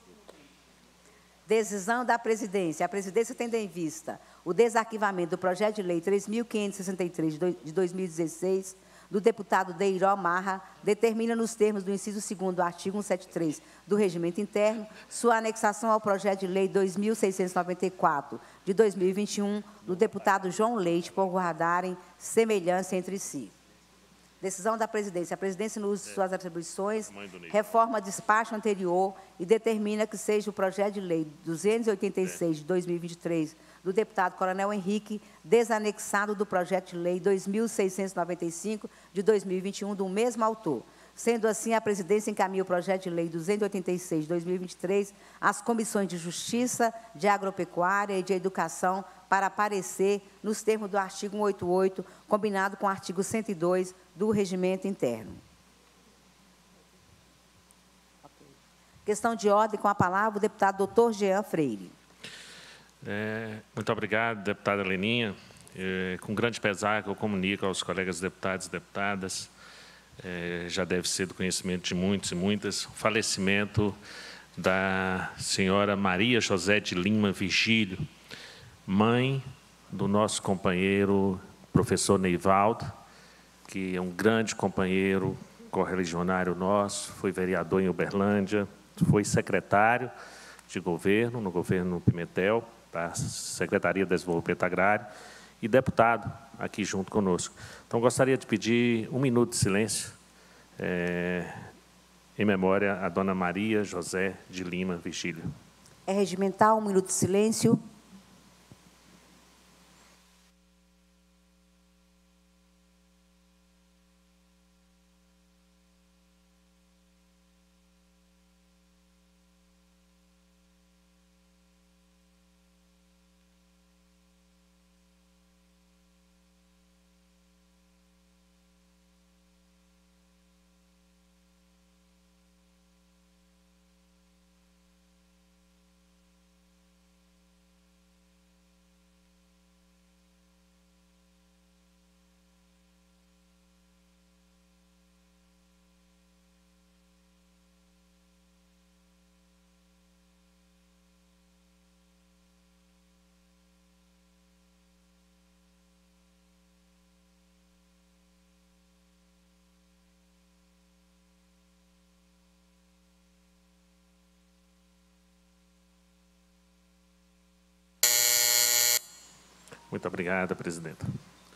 Decisão da presidência. A presidência, tendo em vista o desarquivamento do projeto de lei 3.563 de 2016, do deputado Deiró Marra, determina, nos termos do inciso 2º do artigo 173 do Regimento Interno, sua anexação ao projeto de lei 2.694 de 2021, do deputado João Leite, por guardarem semelhança entre si. Decisão da presidência. A presidência, no uso de suas atribuições, reforma despacho anterior e determina que seja o projeto de lei 286 de 2023 do deputado Coronel Henrique desanexado do projeto de lei 2.695 de 2021 do mesmo autor. Sendo assim, a presidência encaminha o projeto de lei 286 de 2023 às comissões de Justiça, de Agropecuária e de Educação para parecer nos termos do artigo 188, combinado com o artigo 102 do Regimento Interno. Questão de ordem, com a palavra o deputado Dr. Jean Freire. Muito obrigado, deputada Leninha. Com grande pesar que eu comunico aos colegas deputados e deputadas, já deve ser do conhecimento de muitos e muitas, o falecimento da senhora Maria José de Lima Virgílio, mãe do nosso companheiro professor Neivaldo, que é um grande companheiro, correligionário nosso, foi vereador em Uberlândia, foi secretário de governo, no governo Pimentel, da Secretaria de Desenvolvimento Agrário, e deputado aqui junto conosco. Então, gostaria de pedir 1 minuto de silêncio em memória a dona Maria José de Lima Vigílio. É regimental, 1 minuto de silêncio. Muito obrigada, presidenta.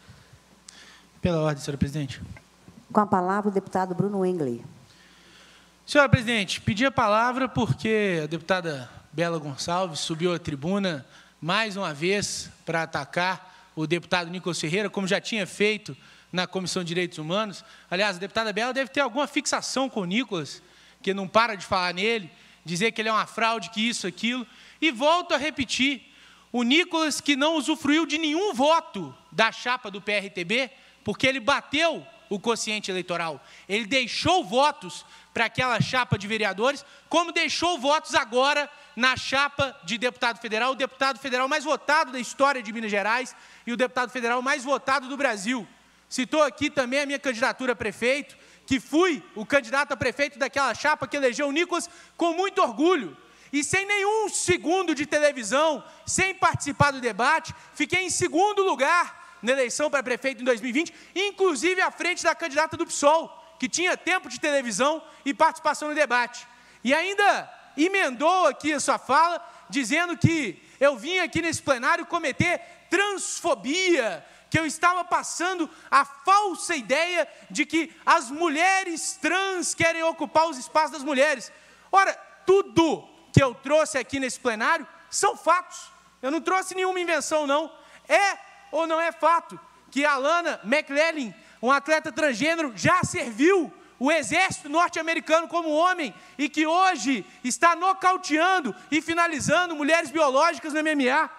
Pela ordem, senhora presidente. Com a palavra, o deputado Bruno Engler. Senhora presidente, pedi a palavra porque a deputada Bela Gonçalves subiu à tribuna mais uma vez para atacar o deputado Nicolas Ferreira, como já tinha feito na Comissão de Direitos Humanos. Aliás, a deputada Bela deve ter alguma fixação com o Nicolas, que não para de falar nele, dizer que ele é uma fraude, que isso, aquilo. E volto a repetir, o Nicolas, que não usufruiu de nenhum voto da chapa do PRTB, porque ele bateu o quociente eleitoral. Ele deixou votos para aquela chapa de vereadores, como deixou votos agora na chapa de deputado federal, o deputado federal mais votado da história de Minas Gerais e o deputado federal mais votado do Brasil. Citou aqui também a minha candidatura a prefeito, que fui o candidato a prefeito daquela chapa que elegeu o Nicolas com muito orgulho. E sem nenhum segundo de televisão, sem participar do debate, fiquei em 2º lugar na eleição para prefeito em 2020, inclusive à frente da candidata do PSOL, que tinha tempo de televisão e participação no debate. E ainda emendou aqui a sua fala, dizendo que eu vim aqui nesse plenário cometer transfobia, que eu estava passando a falsa ideia de que as mulheres trans querem ocupar os espaços das mulheres. Ora, tudo que eu trouxe aqui nesse plenário são fatos. Eu não trouxe nenhuma invenção, não. É ou não é fato que a Alana McLellan, um atleta transgênero, já serviu o exército norte-americano como homem e que hoje está nocauteando e finalizando mulheres biológicas no MMA?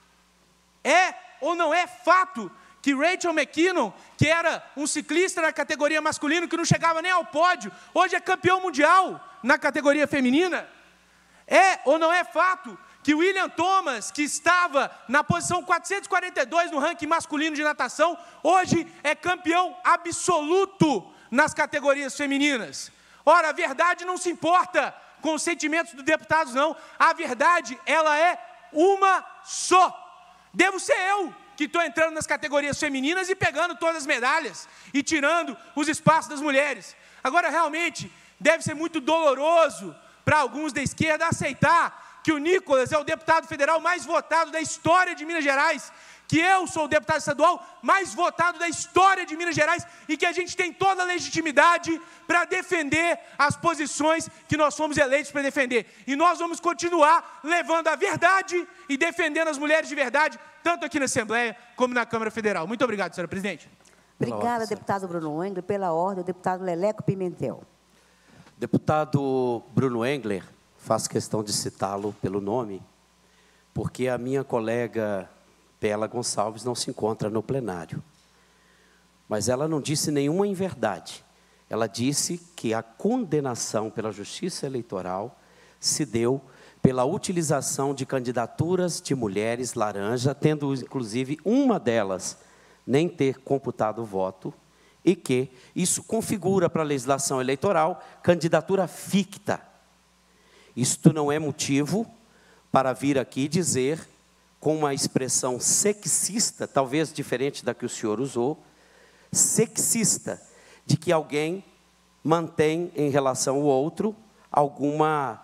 É ou não é fato que Rachel McKinnon, que era um ciclista na categoria masculina, que não chegava nem ao pódio, hoje é campeão mundial na categoria feminina? É ou não é fato que William Thomas, que estava na posição 442 no ranking masculino de natação, hoje é campeão absoluto nas categorias femininas? Ora, a verdade não se importa com os sentimentos dos deputados, não. A verdade, ela é uma só. Devo ser eu que estou entrando nas categorias femininas e pegando todas as medalhas e tirando os espaços das mulheres. Agora, realmente, deve ser muito doloroso para alguns da esquerda aceitar que o Nicolas é o deputado federal mais votado da história de Minas Gerais, que eu sou o deputado estadual mais votado da história de Minas Gerais e que a gente tem toda a legitimidade para defender as posições que nós fomos eleitos para defender. E nós vamos continuar levando a verdade e defendendo as mulheres de verdade, tanto aqui na Assembleia como na Câmara Federal. Muito obrigado, senhora presidente. Obrigada, deputado Bruno Engler. Pela ordem, o deputado Leleco Pimentel. Deputado Bruno Engler, faço questão de citá-lo pelo nome, porque a minha colega Bela Gonçalves não se encontra no plenário. Mas ela não disse nenhuma inverdade. Ela disse que a condenação pela Justiça Eleitoral se deu pela utilização de candidaturas de mulheres laranja, tendo inclusive uma delas nem ter computado o voto, e que isso configura para a legislação eleitoral candidatura ficta. Isto não é motivo para vir aqui dizer, com uma expressão sexista, talvez diferente da que o senhor usou, sexista, de que alguém mantém em relação ao outro alguma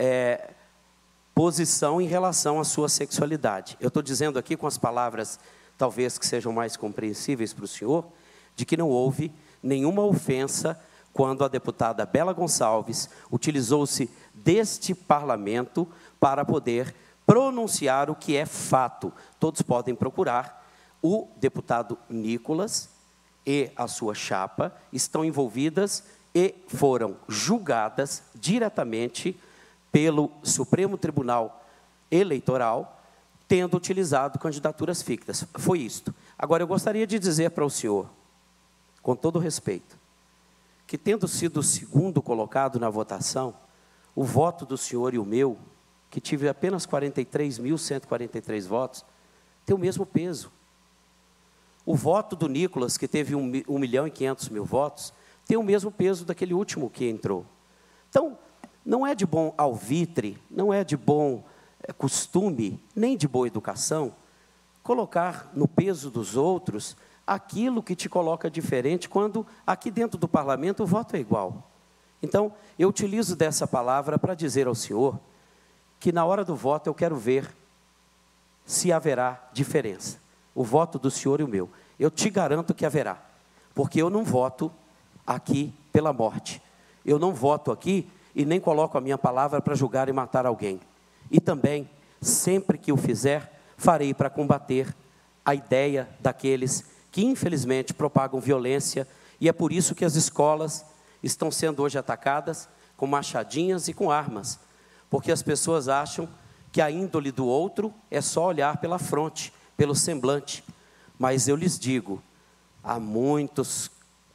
posição em relação à sua sexualidade. Eu estou dizendo aqui com as palavras, talvez que sejam mais compreensíveis para o senhor, de que não houve nenhuma ofensa quando a deputada Bela Gonçalves utilizou-se deste parlamento para poder pronunciar o que é fato. Todos podem procurar. O deputado Nicolas e a sua chapa estão envolvidas e foram julgadas diretamente pelo Supremo Tribunal Eleitoral, tendo utilizado candidaturas fictas. Foi isto. Agora, eu gostaria de dizer para o senhor, com todo respeito, que tendo sido o segundo colocado na votação, o voto do senhor e o meu, que tive apenas 43.143 votos, tem o mesmo peso. O voto do Nicolas, que teve 1.500.000 votos, tem o mesmo peso daquele último que entrou. Então, não é de bom alvitre, não é de bom costume, nem de boa educação, colocar no peso dos outros aquilo que te coloca diferente, quando aqui dentro do parlamento o voto é igual. Então, eu utilizo dessa palavra para dizer ao senhor que na hora do voto eu quero ver se haverá diferença. O voto do senhor e o meu. Eu te garanto que haverá, porque eu não voto aqui pela morte. Eu não voto aqui e nem coloco a minha palavra para julgar e matar alguém. E também, sempre que o fizer, farei para combater a ideia daqueles que, infelizmente, propagam violência, e é por isso que as escolas estão sendo hoje atacadas com machadinhas e com armas, porque as pessoas acham que a índole do outro é só olhar pela fronte, pelo semblante. Mas eu lhes digo, há muitos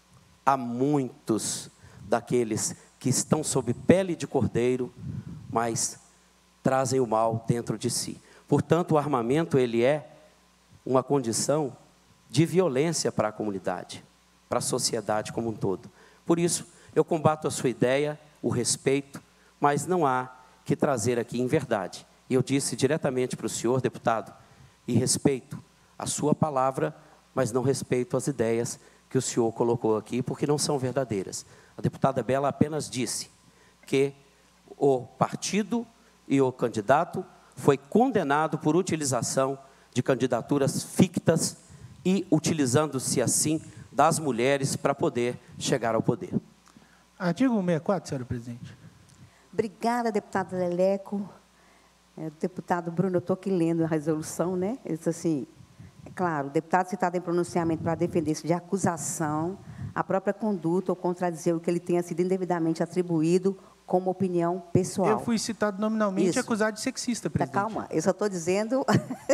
daqueles que estão sob pele de cordeiro, mas trazem o mal dentro de si. Portanto, o armamento, ele é uma condição de violência para a comunidade, para a sociedade como um todo. Por isso, eu combato a sua ideia, o respeito, mas não há que trazer aqui em verdade. E eu disse diretamente para o senhor, deputado, e respeito a sua palavra, mas não respeito as ideias que o senhor colocou aqui, porque não são verdadeiras. A deputada Bela apenas disse que o partido e o candidato foi condenado por utilização de candidaturas fictas e utilizando-se, assim, das mulheres para poder chegar ao poder. Artigo 164, senhora presidente. Obrigada, deputada Leleco. Deputado Bruno, eu estou aqui lendo a resolução, né? Ele disse assim, é claro, o deputado citado em pronunciamento para defender-se de acusação, a própria conduta ou contradizer o que ele tenha sido indevidamente atribuído como opinião pessoal. Eu fui citado nominalmente e acusado de sexista, presidente. Calma, eu só estou dizendo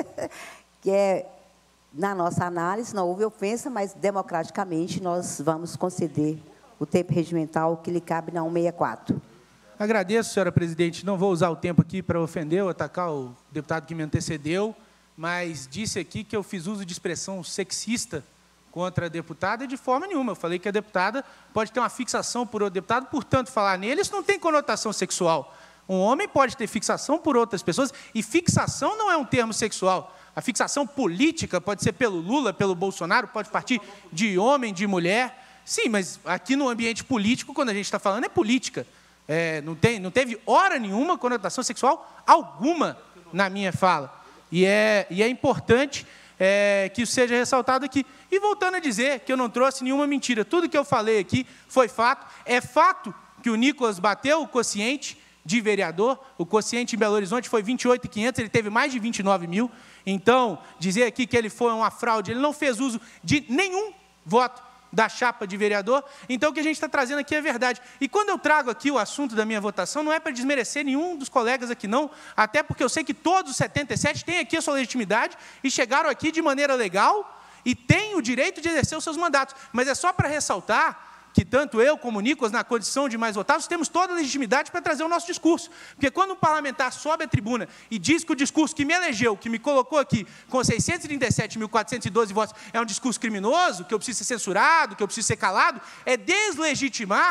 que na nossa análise não houve ofensa, mas democraticamente nós vamos conceder o tempo regimental que lhe cabe na 164. Agradeço, senhora presidente. Não vou usar o tempo aqui para ofender ou atacar o deputado que me antecedeu, mas disse aqui que eu fiz uso de expressão sexista contra a deputada de forma nenhuma. Eu falei que a deputada pode ter uma fixação por outro deputado, portanto, falar nele, isso não tem conotação sexual. Um homem pode ter fixação por outras pessoas, e fixação não é um termo sexual. A fixação política pode ser pelo Lula, pelo Bolsonaro, pode partir de homem, de mulher. Sim, mas aqui no ambiente político, quando a gente está falando, é política. Não teve hora nenhuma conotação sexual alguma na minha fala. E é importante que isso seja ressaltado aqui. E voltando a dizer que eu não trouxe nenhuma mentira. Tudo que eu falei aqui foi fato. É fato que o Nicolas bateu o quociente de vereador. O quociente em Belo Horizonte foi 28.500, ele teve mais de 29.000. Então, dizer aqui que ele foi uma fraude, ele não fez uso de nenhum voto da chapa de vereador. Então, o que a gente está trazendo aqui é verdade. E quando eu trago aqui o assunto da minha votação, não é para desmerecer nenhum dos colegas aqui, não, até porque eu sei que todos os 77 têm aqui a sua legitimidade e chegaram aqui de maneira legal e têm o direito de exercer os seus mandatos. Mas é só para ressaltar que tanto eu como o Nicolas, na condição de mais votados, temos toda a legitimidade para trazer o nosso discurso. Porque quando um parlamentar sobe a tribuna e diz que o discurso que me elegeu, que me colocou aqui com 637.412 votos, é um discurso criminoso, que eu preciso ser censurado, que eu preciso ser calado, é deslegitimar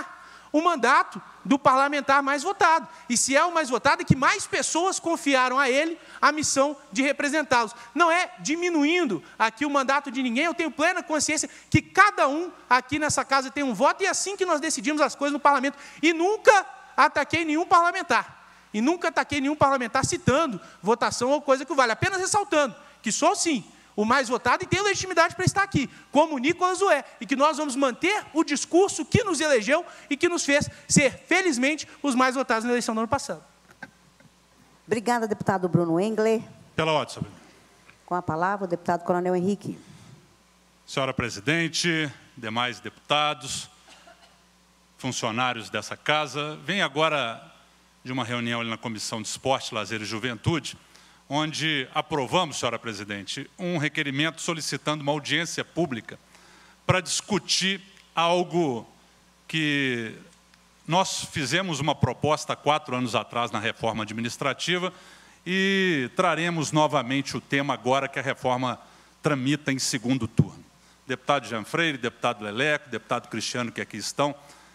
o mandato do parlamentar mais votado. E se é o mais votado, é que mais pessoas confiaram a ele a missão de representá-los. Não é diminuindo aqui o mandato de ninguém, eu tenho plena consciência que cada um aqui nessa casa tem um voto, e é assim que nós decidimos as coisas no parlamento. E nunca ataquei nenhum parlamentar. E nunca ataquei nenhum parlamentar citando votação ou coisa que vale. Apenas ressaltando que sou, sim, o mais votado e tenho legitimidade para estar aqui, como o Nicolas o é, e que nós vamos manter o discurso que nos elegeu e que nos fez ser, felizmente, os mais votados na eleição do ano passado. Obrigada, deputado Bruno Engler. Pela ordem, senhor. Com a palavra, o deputado Coronel Henrique. Senhora presidente, demais deputados, funcionários dessa casa, venho agora de uma reunião ali na Comissão de Esporte, Lazer e Juventude, onde aprovamos, senhora presidente, um requerimento solicitando uma audiência pública para discutir algo que nós fizemos uma proposta há 4 anos atrás na reforma administrativa e traremos novamente o tema agora que a reforma tramita em segundo turno. Deputado Jean Freire, deputado Leleco, deputado Cristiano, que aqui estão.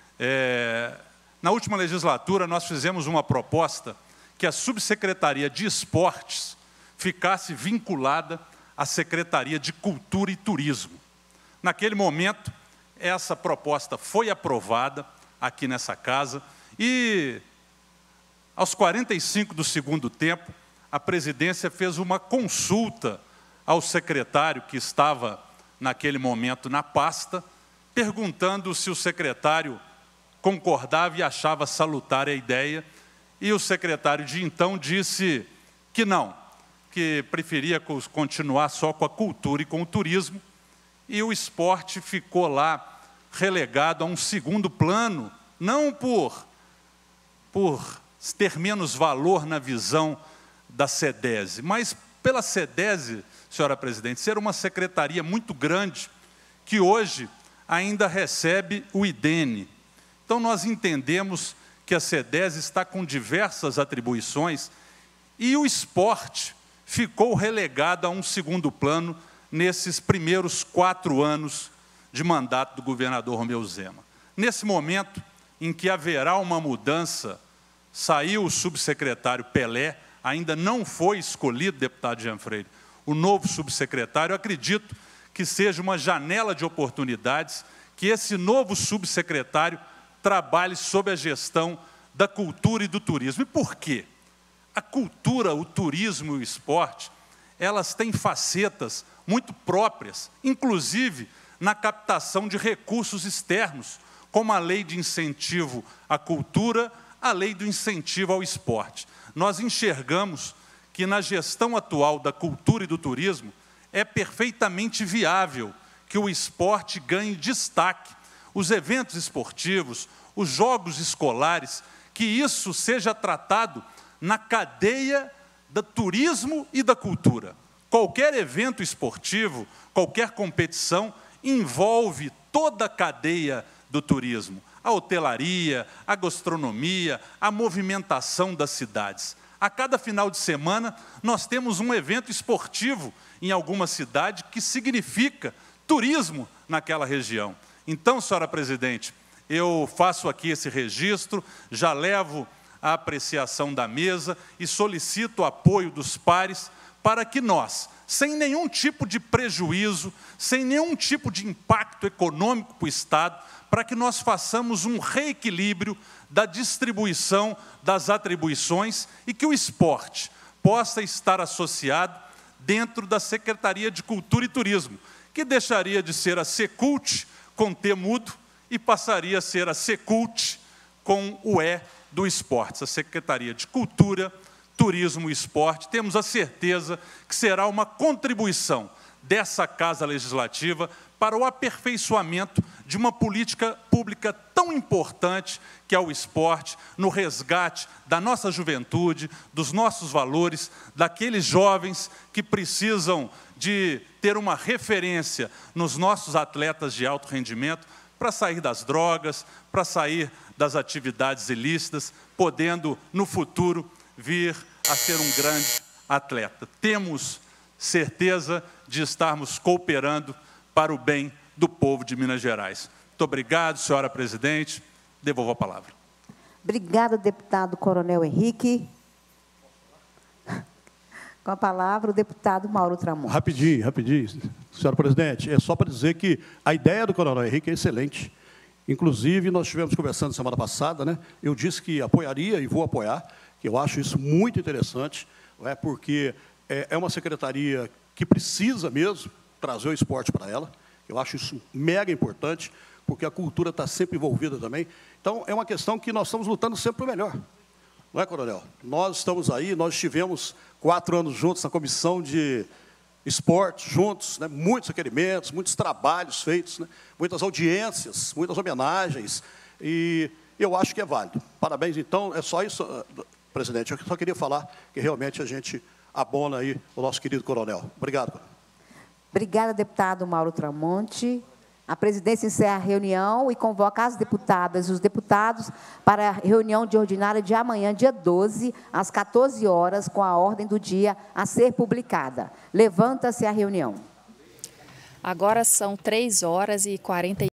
Na última legislatura, nós fizemos uma proposta que a Subsecretaria de Esportes ficasse vinculada à Secretaria de Cultura e Turismo. Naquele momento, essa proposta foi aprovada aqui nessa casa e, aos 45 do segundo tempo, a presidência fez uma consulta ao secretário que estava naquele momento na pasta, perguntando se o secretário concordava e achava salutar a ideia, e o secretário de então disse que não, que preferia continuar só com a cultura e com o turismo, e o esporte ficou lá relegado a um segundo plano, não por ter menos valor na visão da SEDESE, mas pela SEDESE, senhora presidente, ser uma secretaria muito grande, que hoje ainda recebe o IDENE. Então, nós entendemos que a SEDESE está com diversas atribuições e o esporte ficou relegado a um segundo plano nesses primeiros 4 anos de mandato do governador Romeu Zema. Nesse momento em que haverá uma mudança, saiu o subsecretário Pelé, ainda não foi escolhido, deputado Jean Freire, o novo subsecretário. Eu acredito que seja uma janela de oportunidades, que esse novo subsecretário trabalhe sob a gestão da cultura e do turismo. E por quê? A cultura, o turismo e o esporte, elas têm facetas muito próprias, inclusive na captação de recursos externos, como a lei de incentivo à cultura, a lei do incentivo ao esporte. Nós enxergamos que na gestão atual da cultura e do turismo é perfeitamente viável que o esporte ganhe destaque, os eventos esportivos, os jogos escolares, que isso seja tratado na cadeia do turismo e da cultura. Qualquer evento esportivo, qualquer competição, envolve toda a cadeia do turismo, a hotelaria, a gastronomia, a movimentação das cidades. A cada final de semana, nós temos um evento esportivo em alguma cidade que significa turismo naquela região. Então, senhora presidente, eu faço aqui esse registro, já levo a apreciação da mesa e solicito o apoio dos pares para que nós, sem nenhum tipo de prejuízo, sem nenhum tipo de impacto econômico para o Estado, para que nós façamos um reequilíbrio da distribuição das atribuições e que o esporte possa estar associado dentro da Secretaria de Cultura e Turismo, que deixaria de ser a Secult com T mudo e passaria a ser a Secult com o E do esporte, a Secretaria de Cultura, Turismo e Esporte. Temos a certeza que será uma contribuição dessa Casa Legislativa para o aperfeiçoamento de uma política pública tão importante que é o esporte, no resgate da nossa juventude, dos nossos valores, daqueles jovens que precisam de ter uma referência nos nossos atletas de alto rendimento para sair das drogas, para sair das atividades ilícitas, podendo, no futuro, vir a ser um grande atleta. Temos certeza de estarmos cooperando para o bem do povo de Minas Gerais. Muito obrigado, senhora presidente. Devolvo a palavra. Obrigada, deputado Coronel Henrique. Com a palavra, o deputado Mauro Tramonte. Rapidinho. Senhora presidente, é só para dizer que a ideia do Coronel Henrique é excelente. Inclusive, nós estivemos conversando semana passada, né? Eu disse que apoiaria e vou apoiar, que eu acho isso muito interessante, porque é uma secretaria que precisa mesmo trazer o esporte para ela. Eu acho isso mega importante, porque a cultura está sempre envolvida também. Então, é uma questão que nós estamos lutando sempre para o melhor. Não é, Coronel? Nós estamos aí, nós estivemos 4 anos juntos na comissão de esporte, juntos, né? Muitos requerimentos, muitos trabalhos feitos, né? Muitas audiências, muitas homenagens, e eu acho que é válido. Parabéns, então, é só isso, presidente. Eu só queria falar que realmente a gente abona aí o nosso querido coronel. Obrigado. Obrigada, deputado Mauro Tramonte. A presidência encerra a reunião e convoca as deputadas e os deputados para a reunião de ordinária de amanhã, dia 12, às 14 horas, com a ordem do dia a ser publicada. Levanta-se a reunião. Agora são 3h40.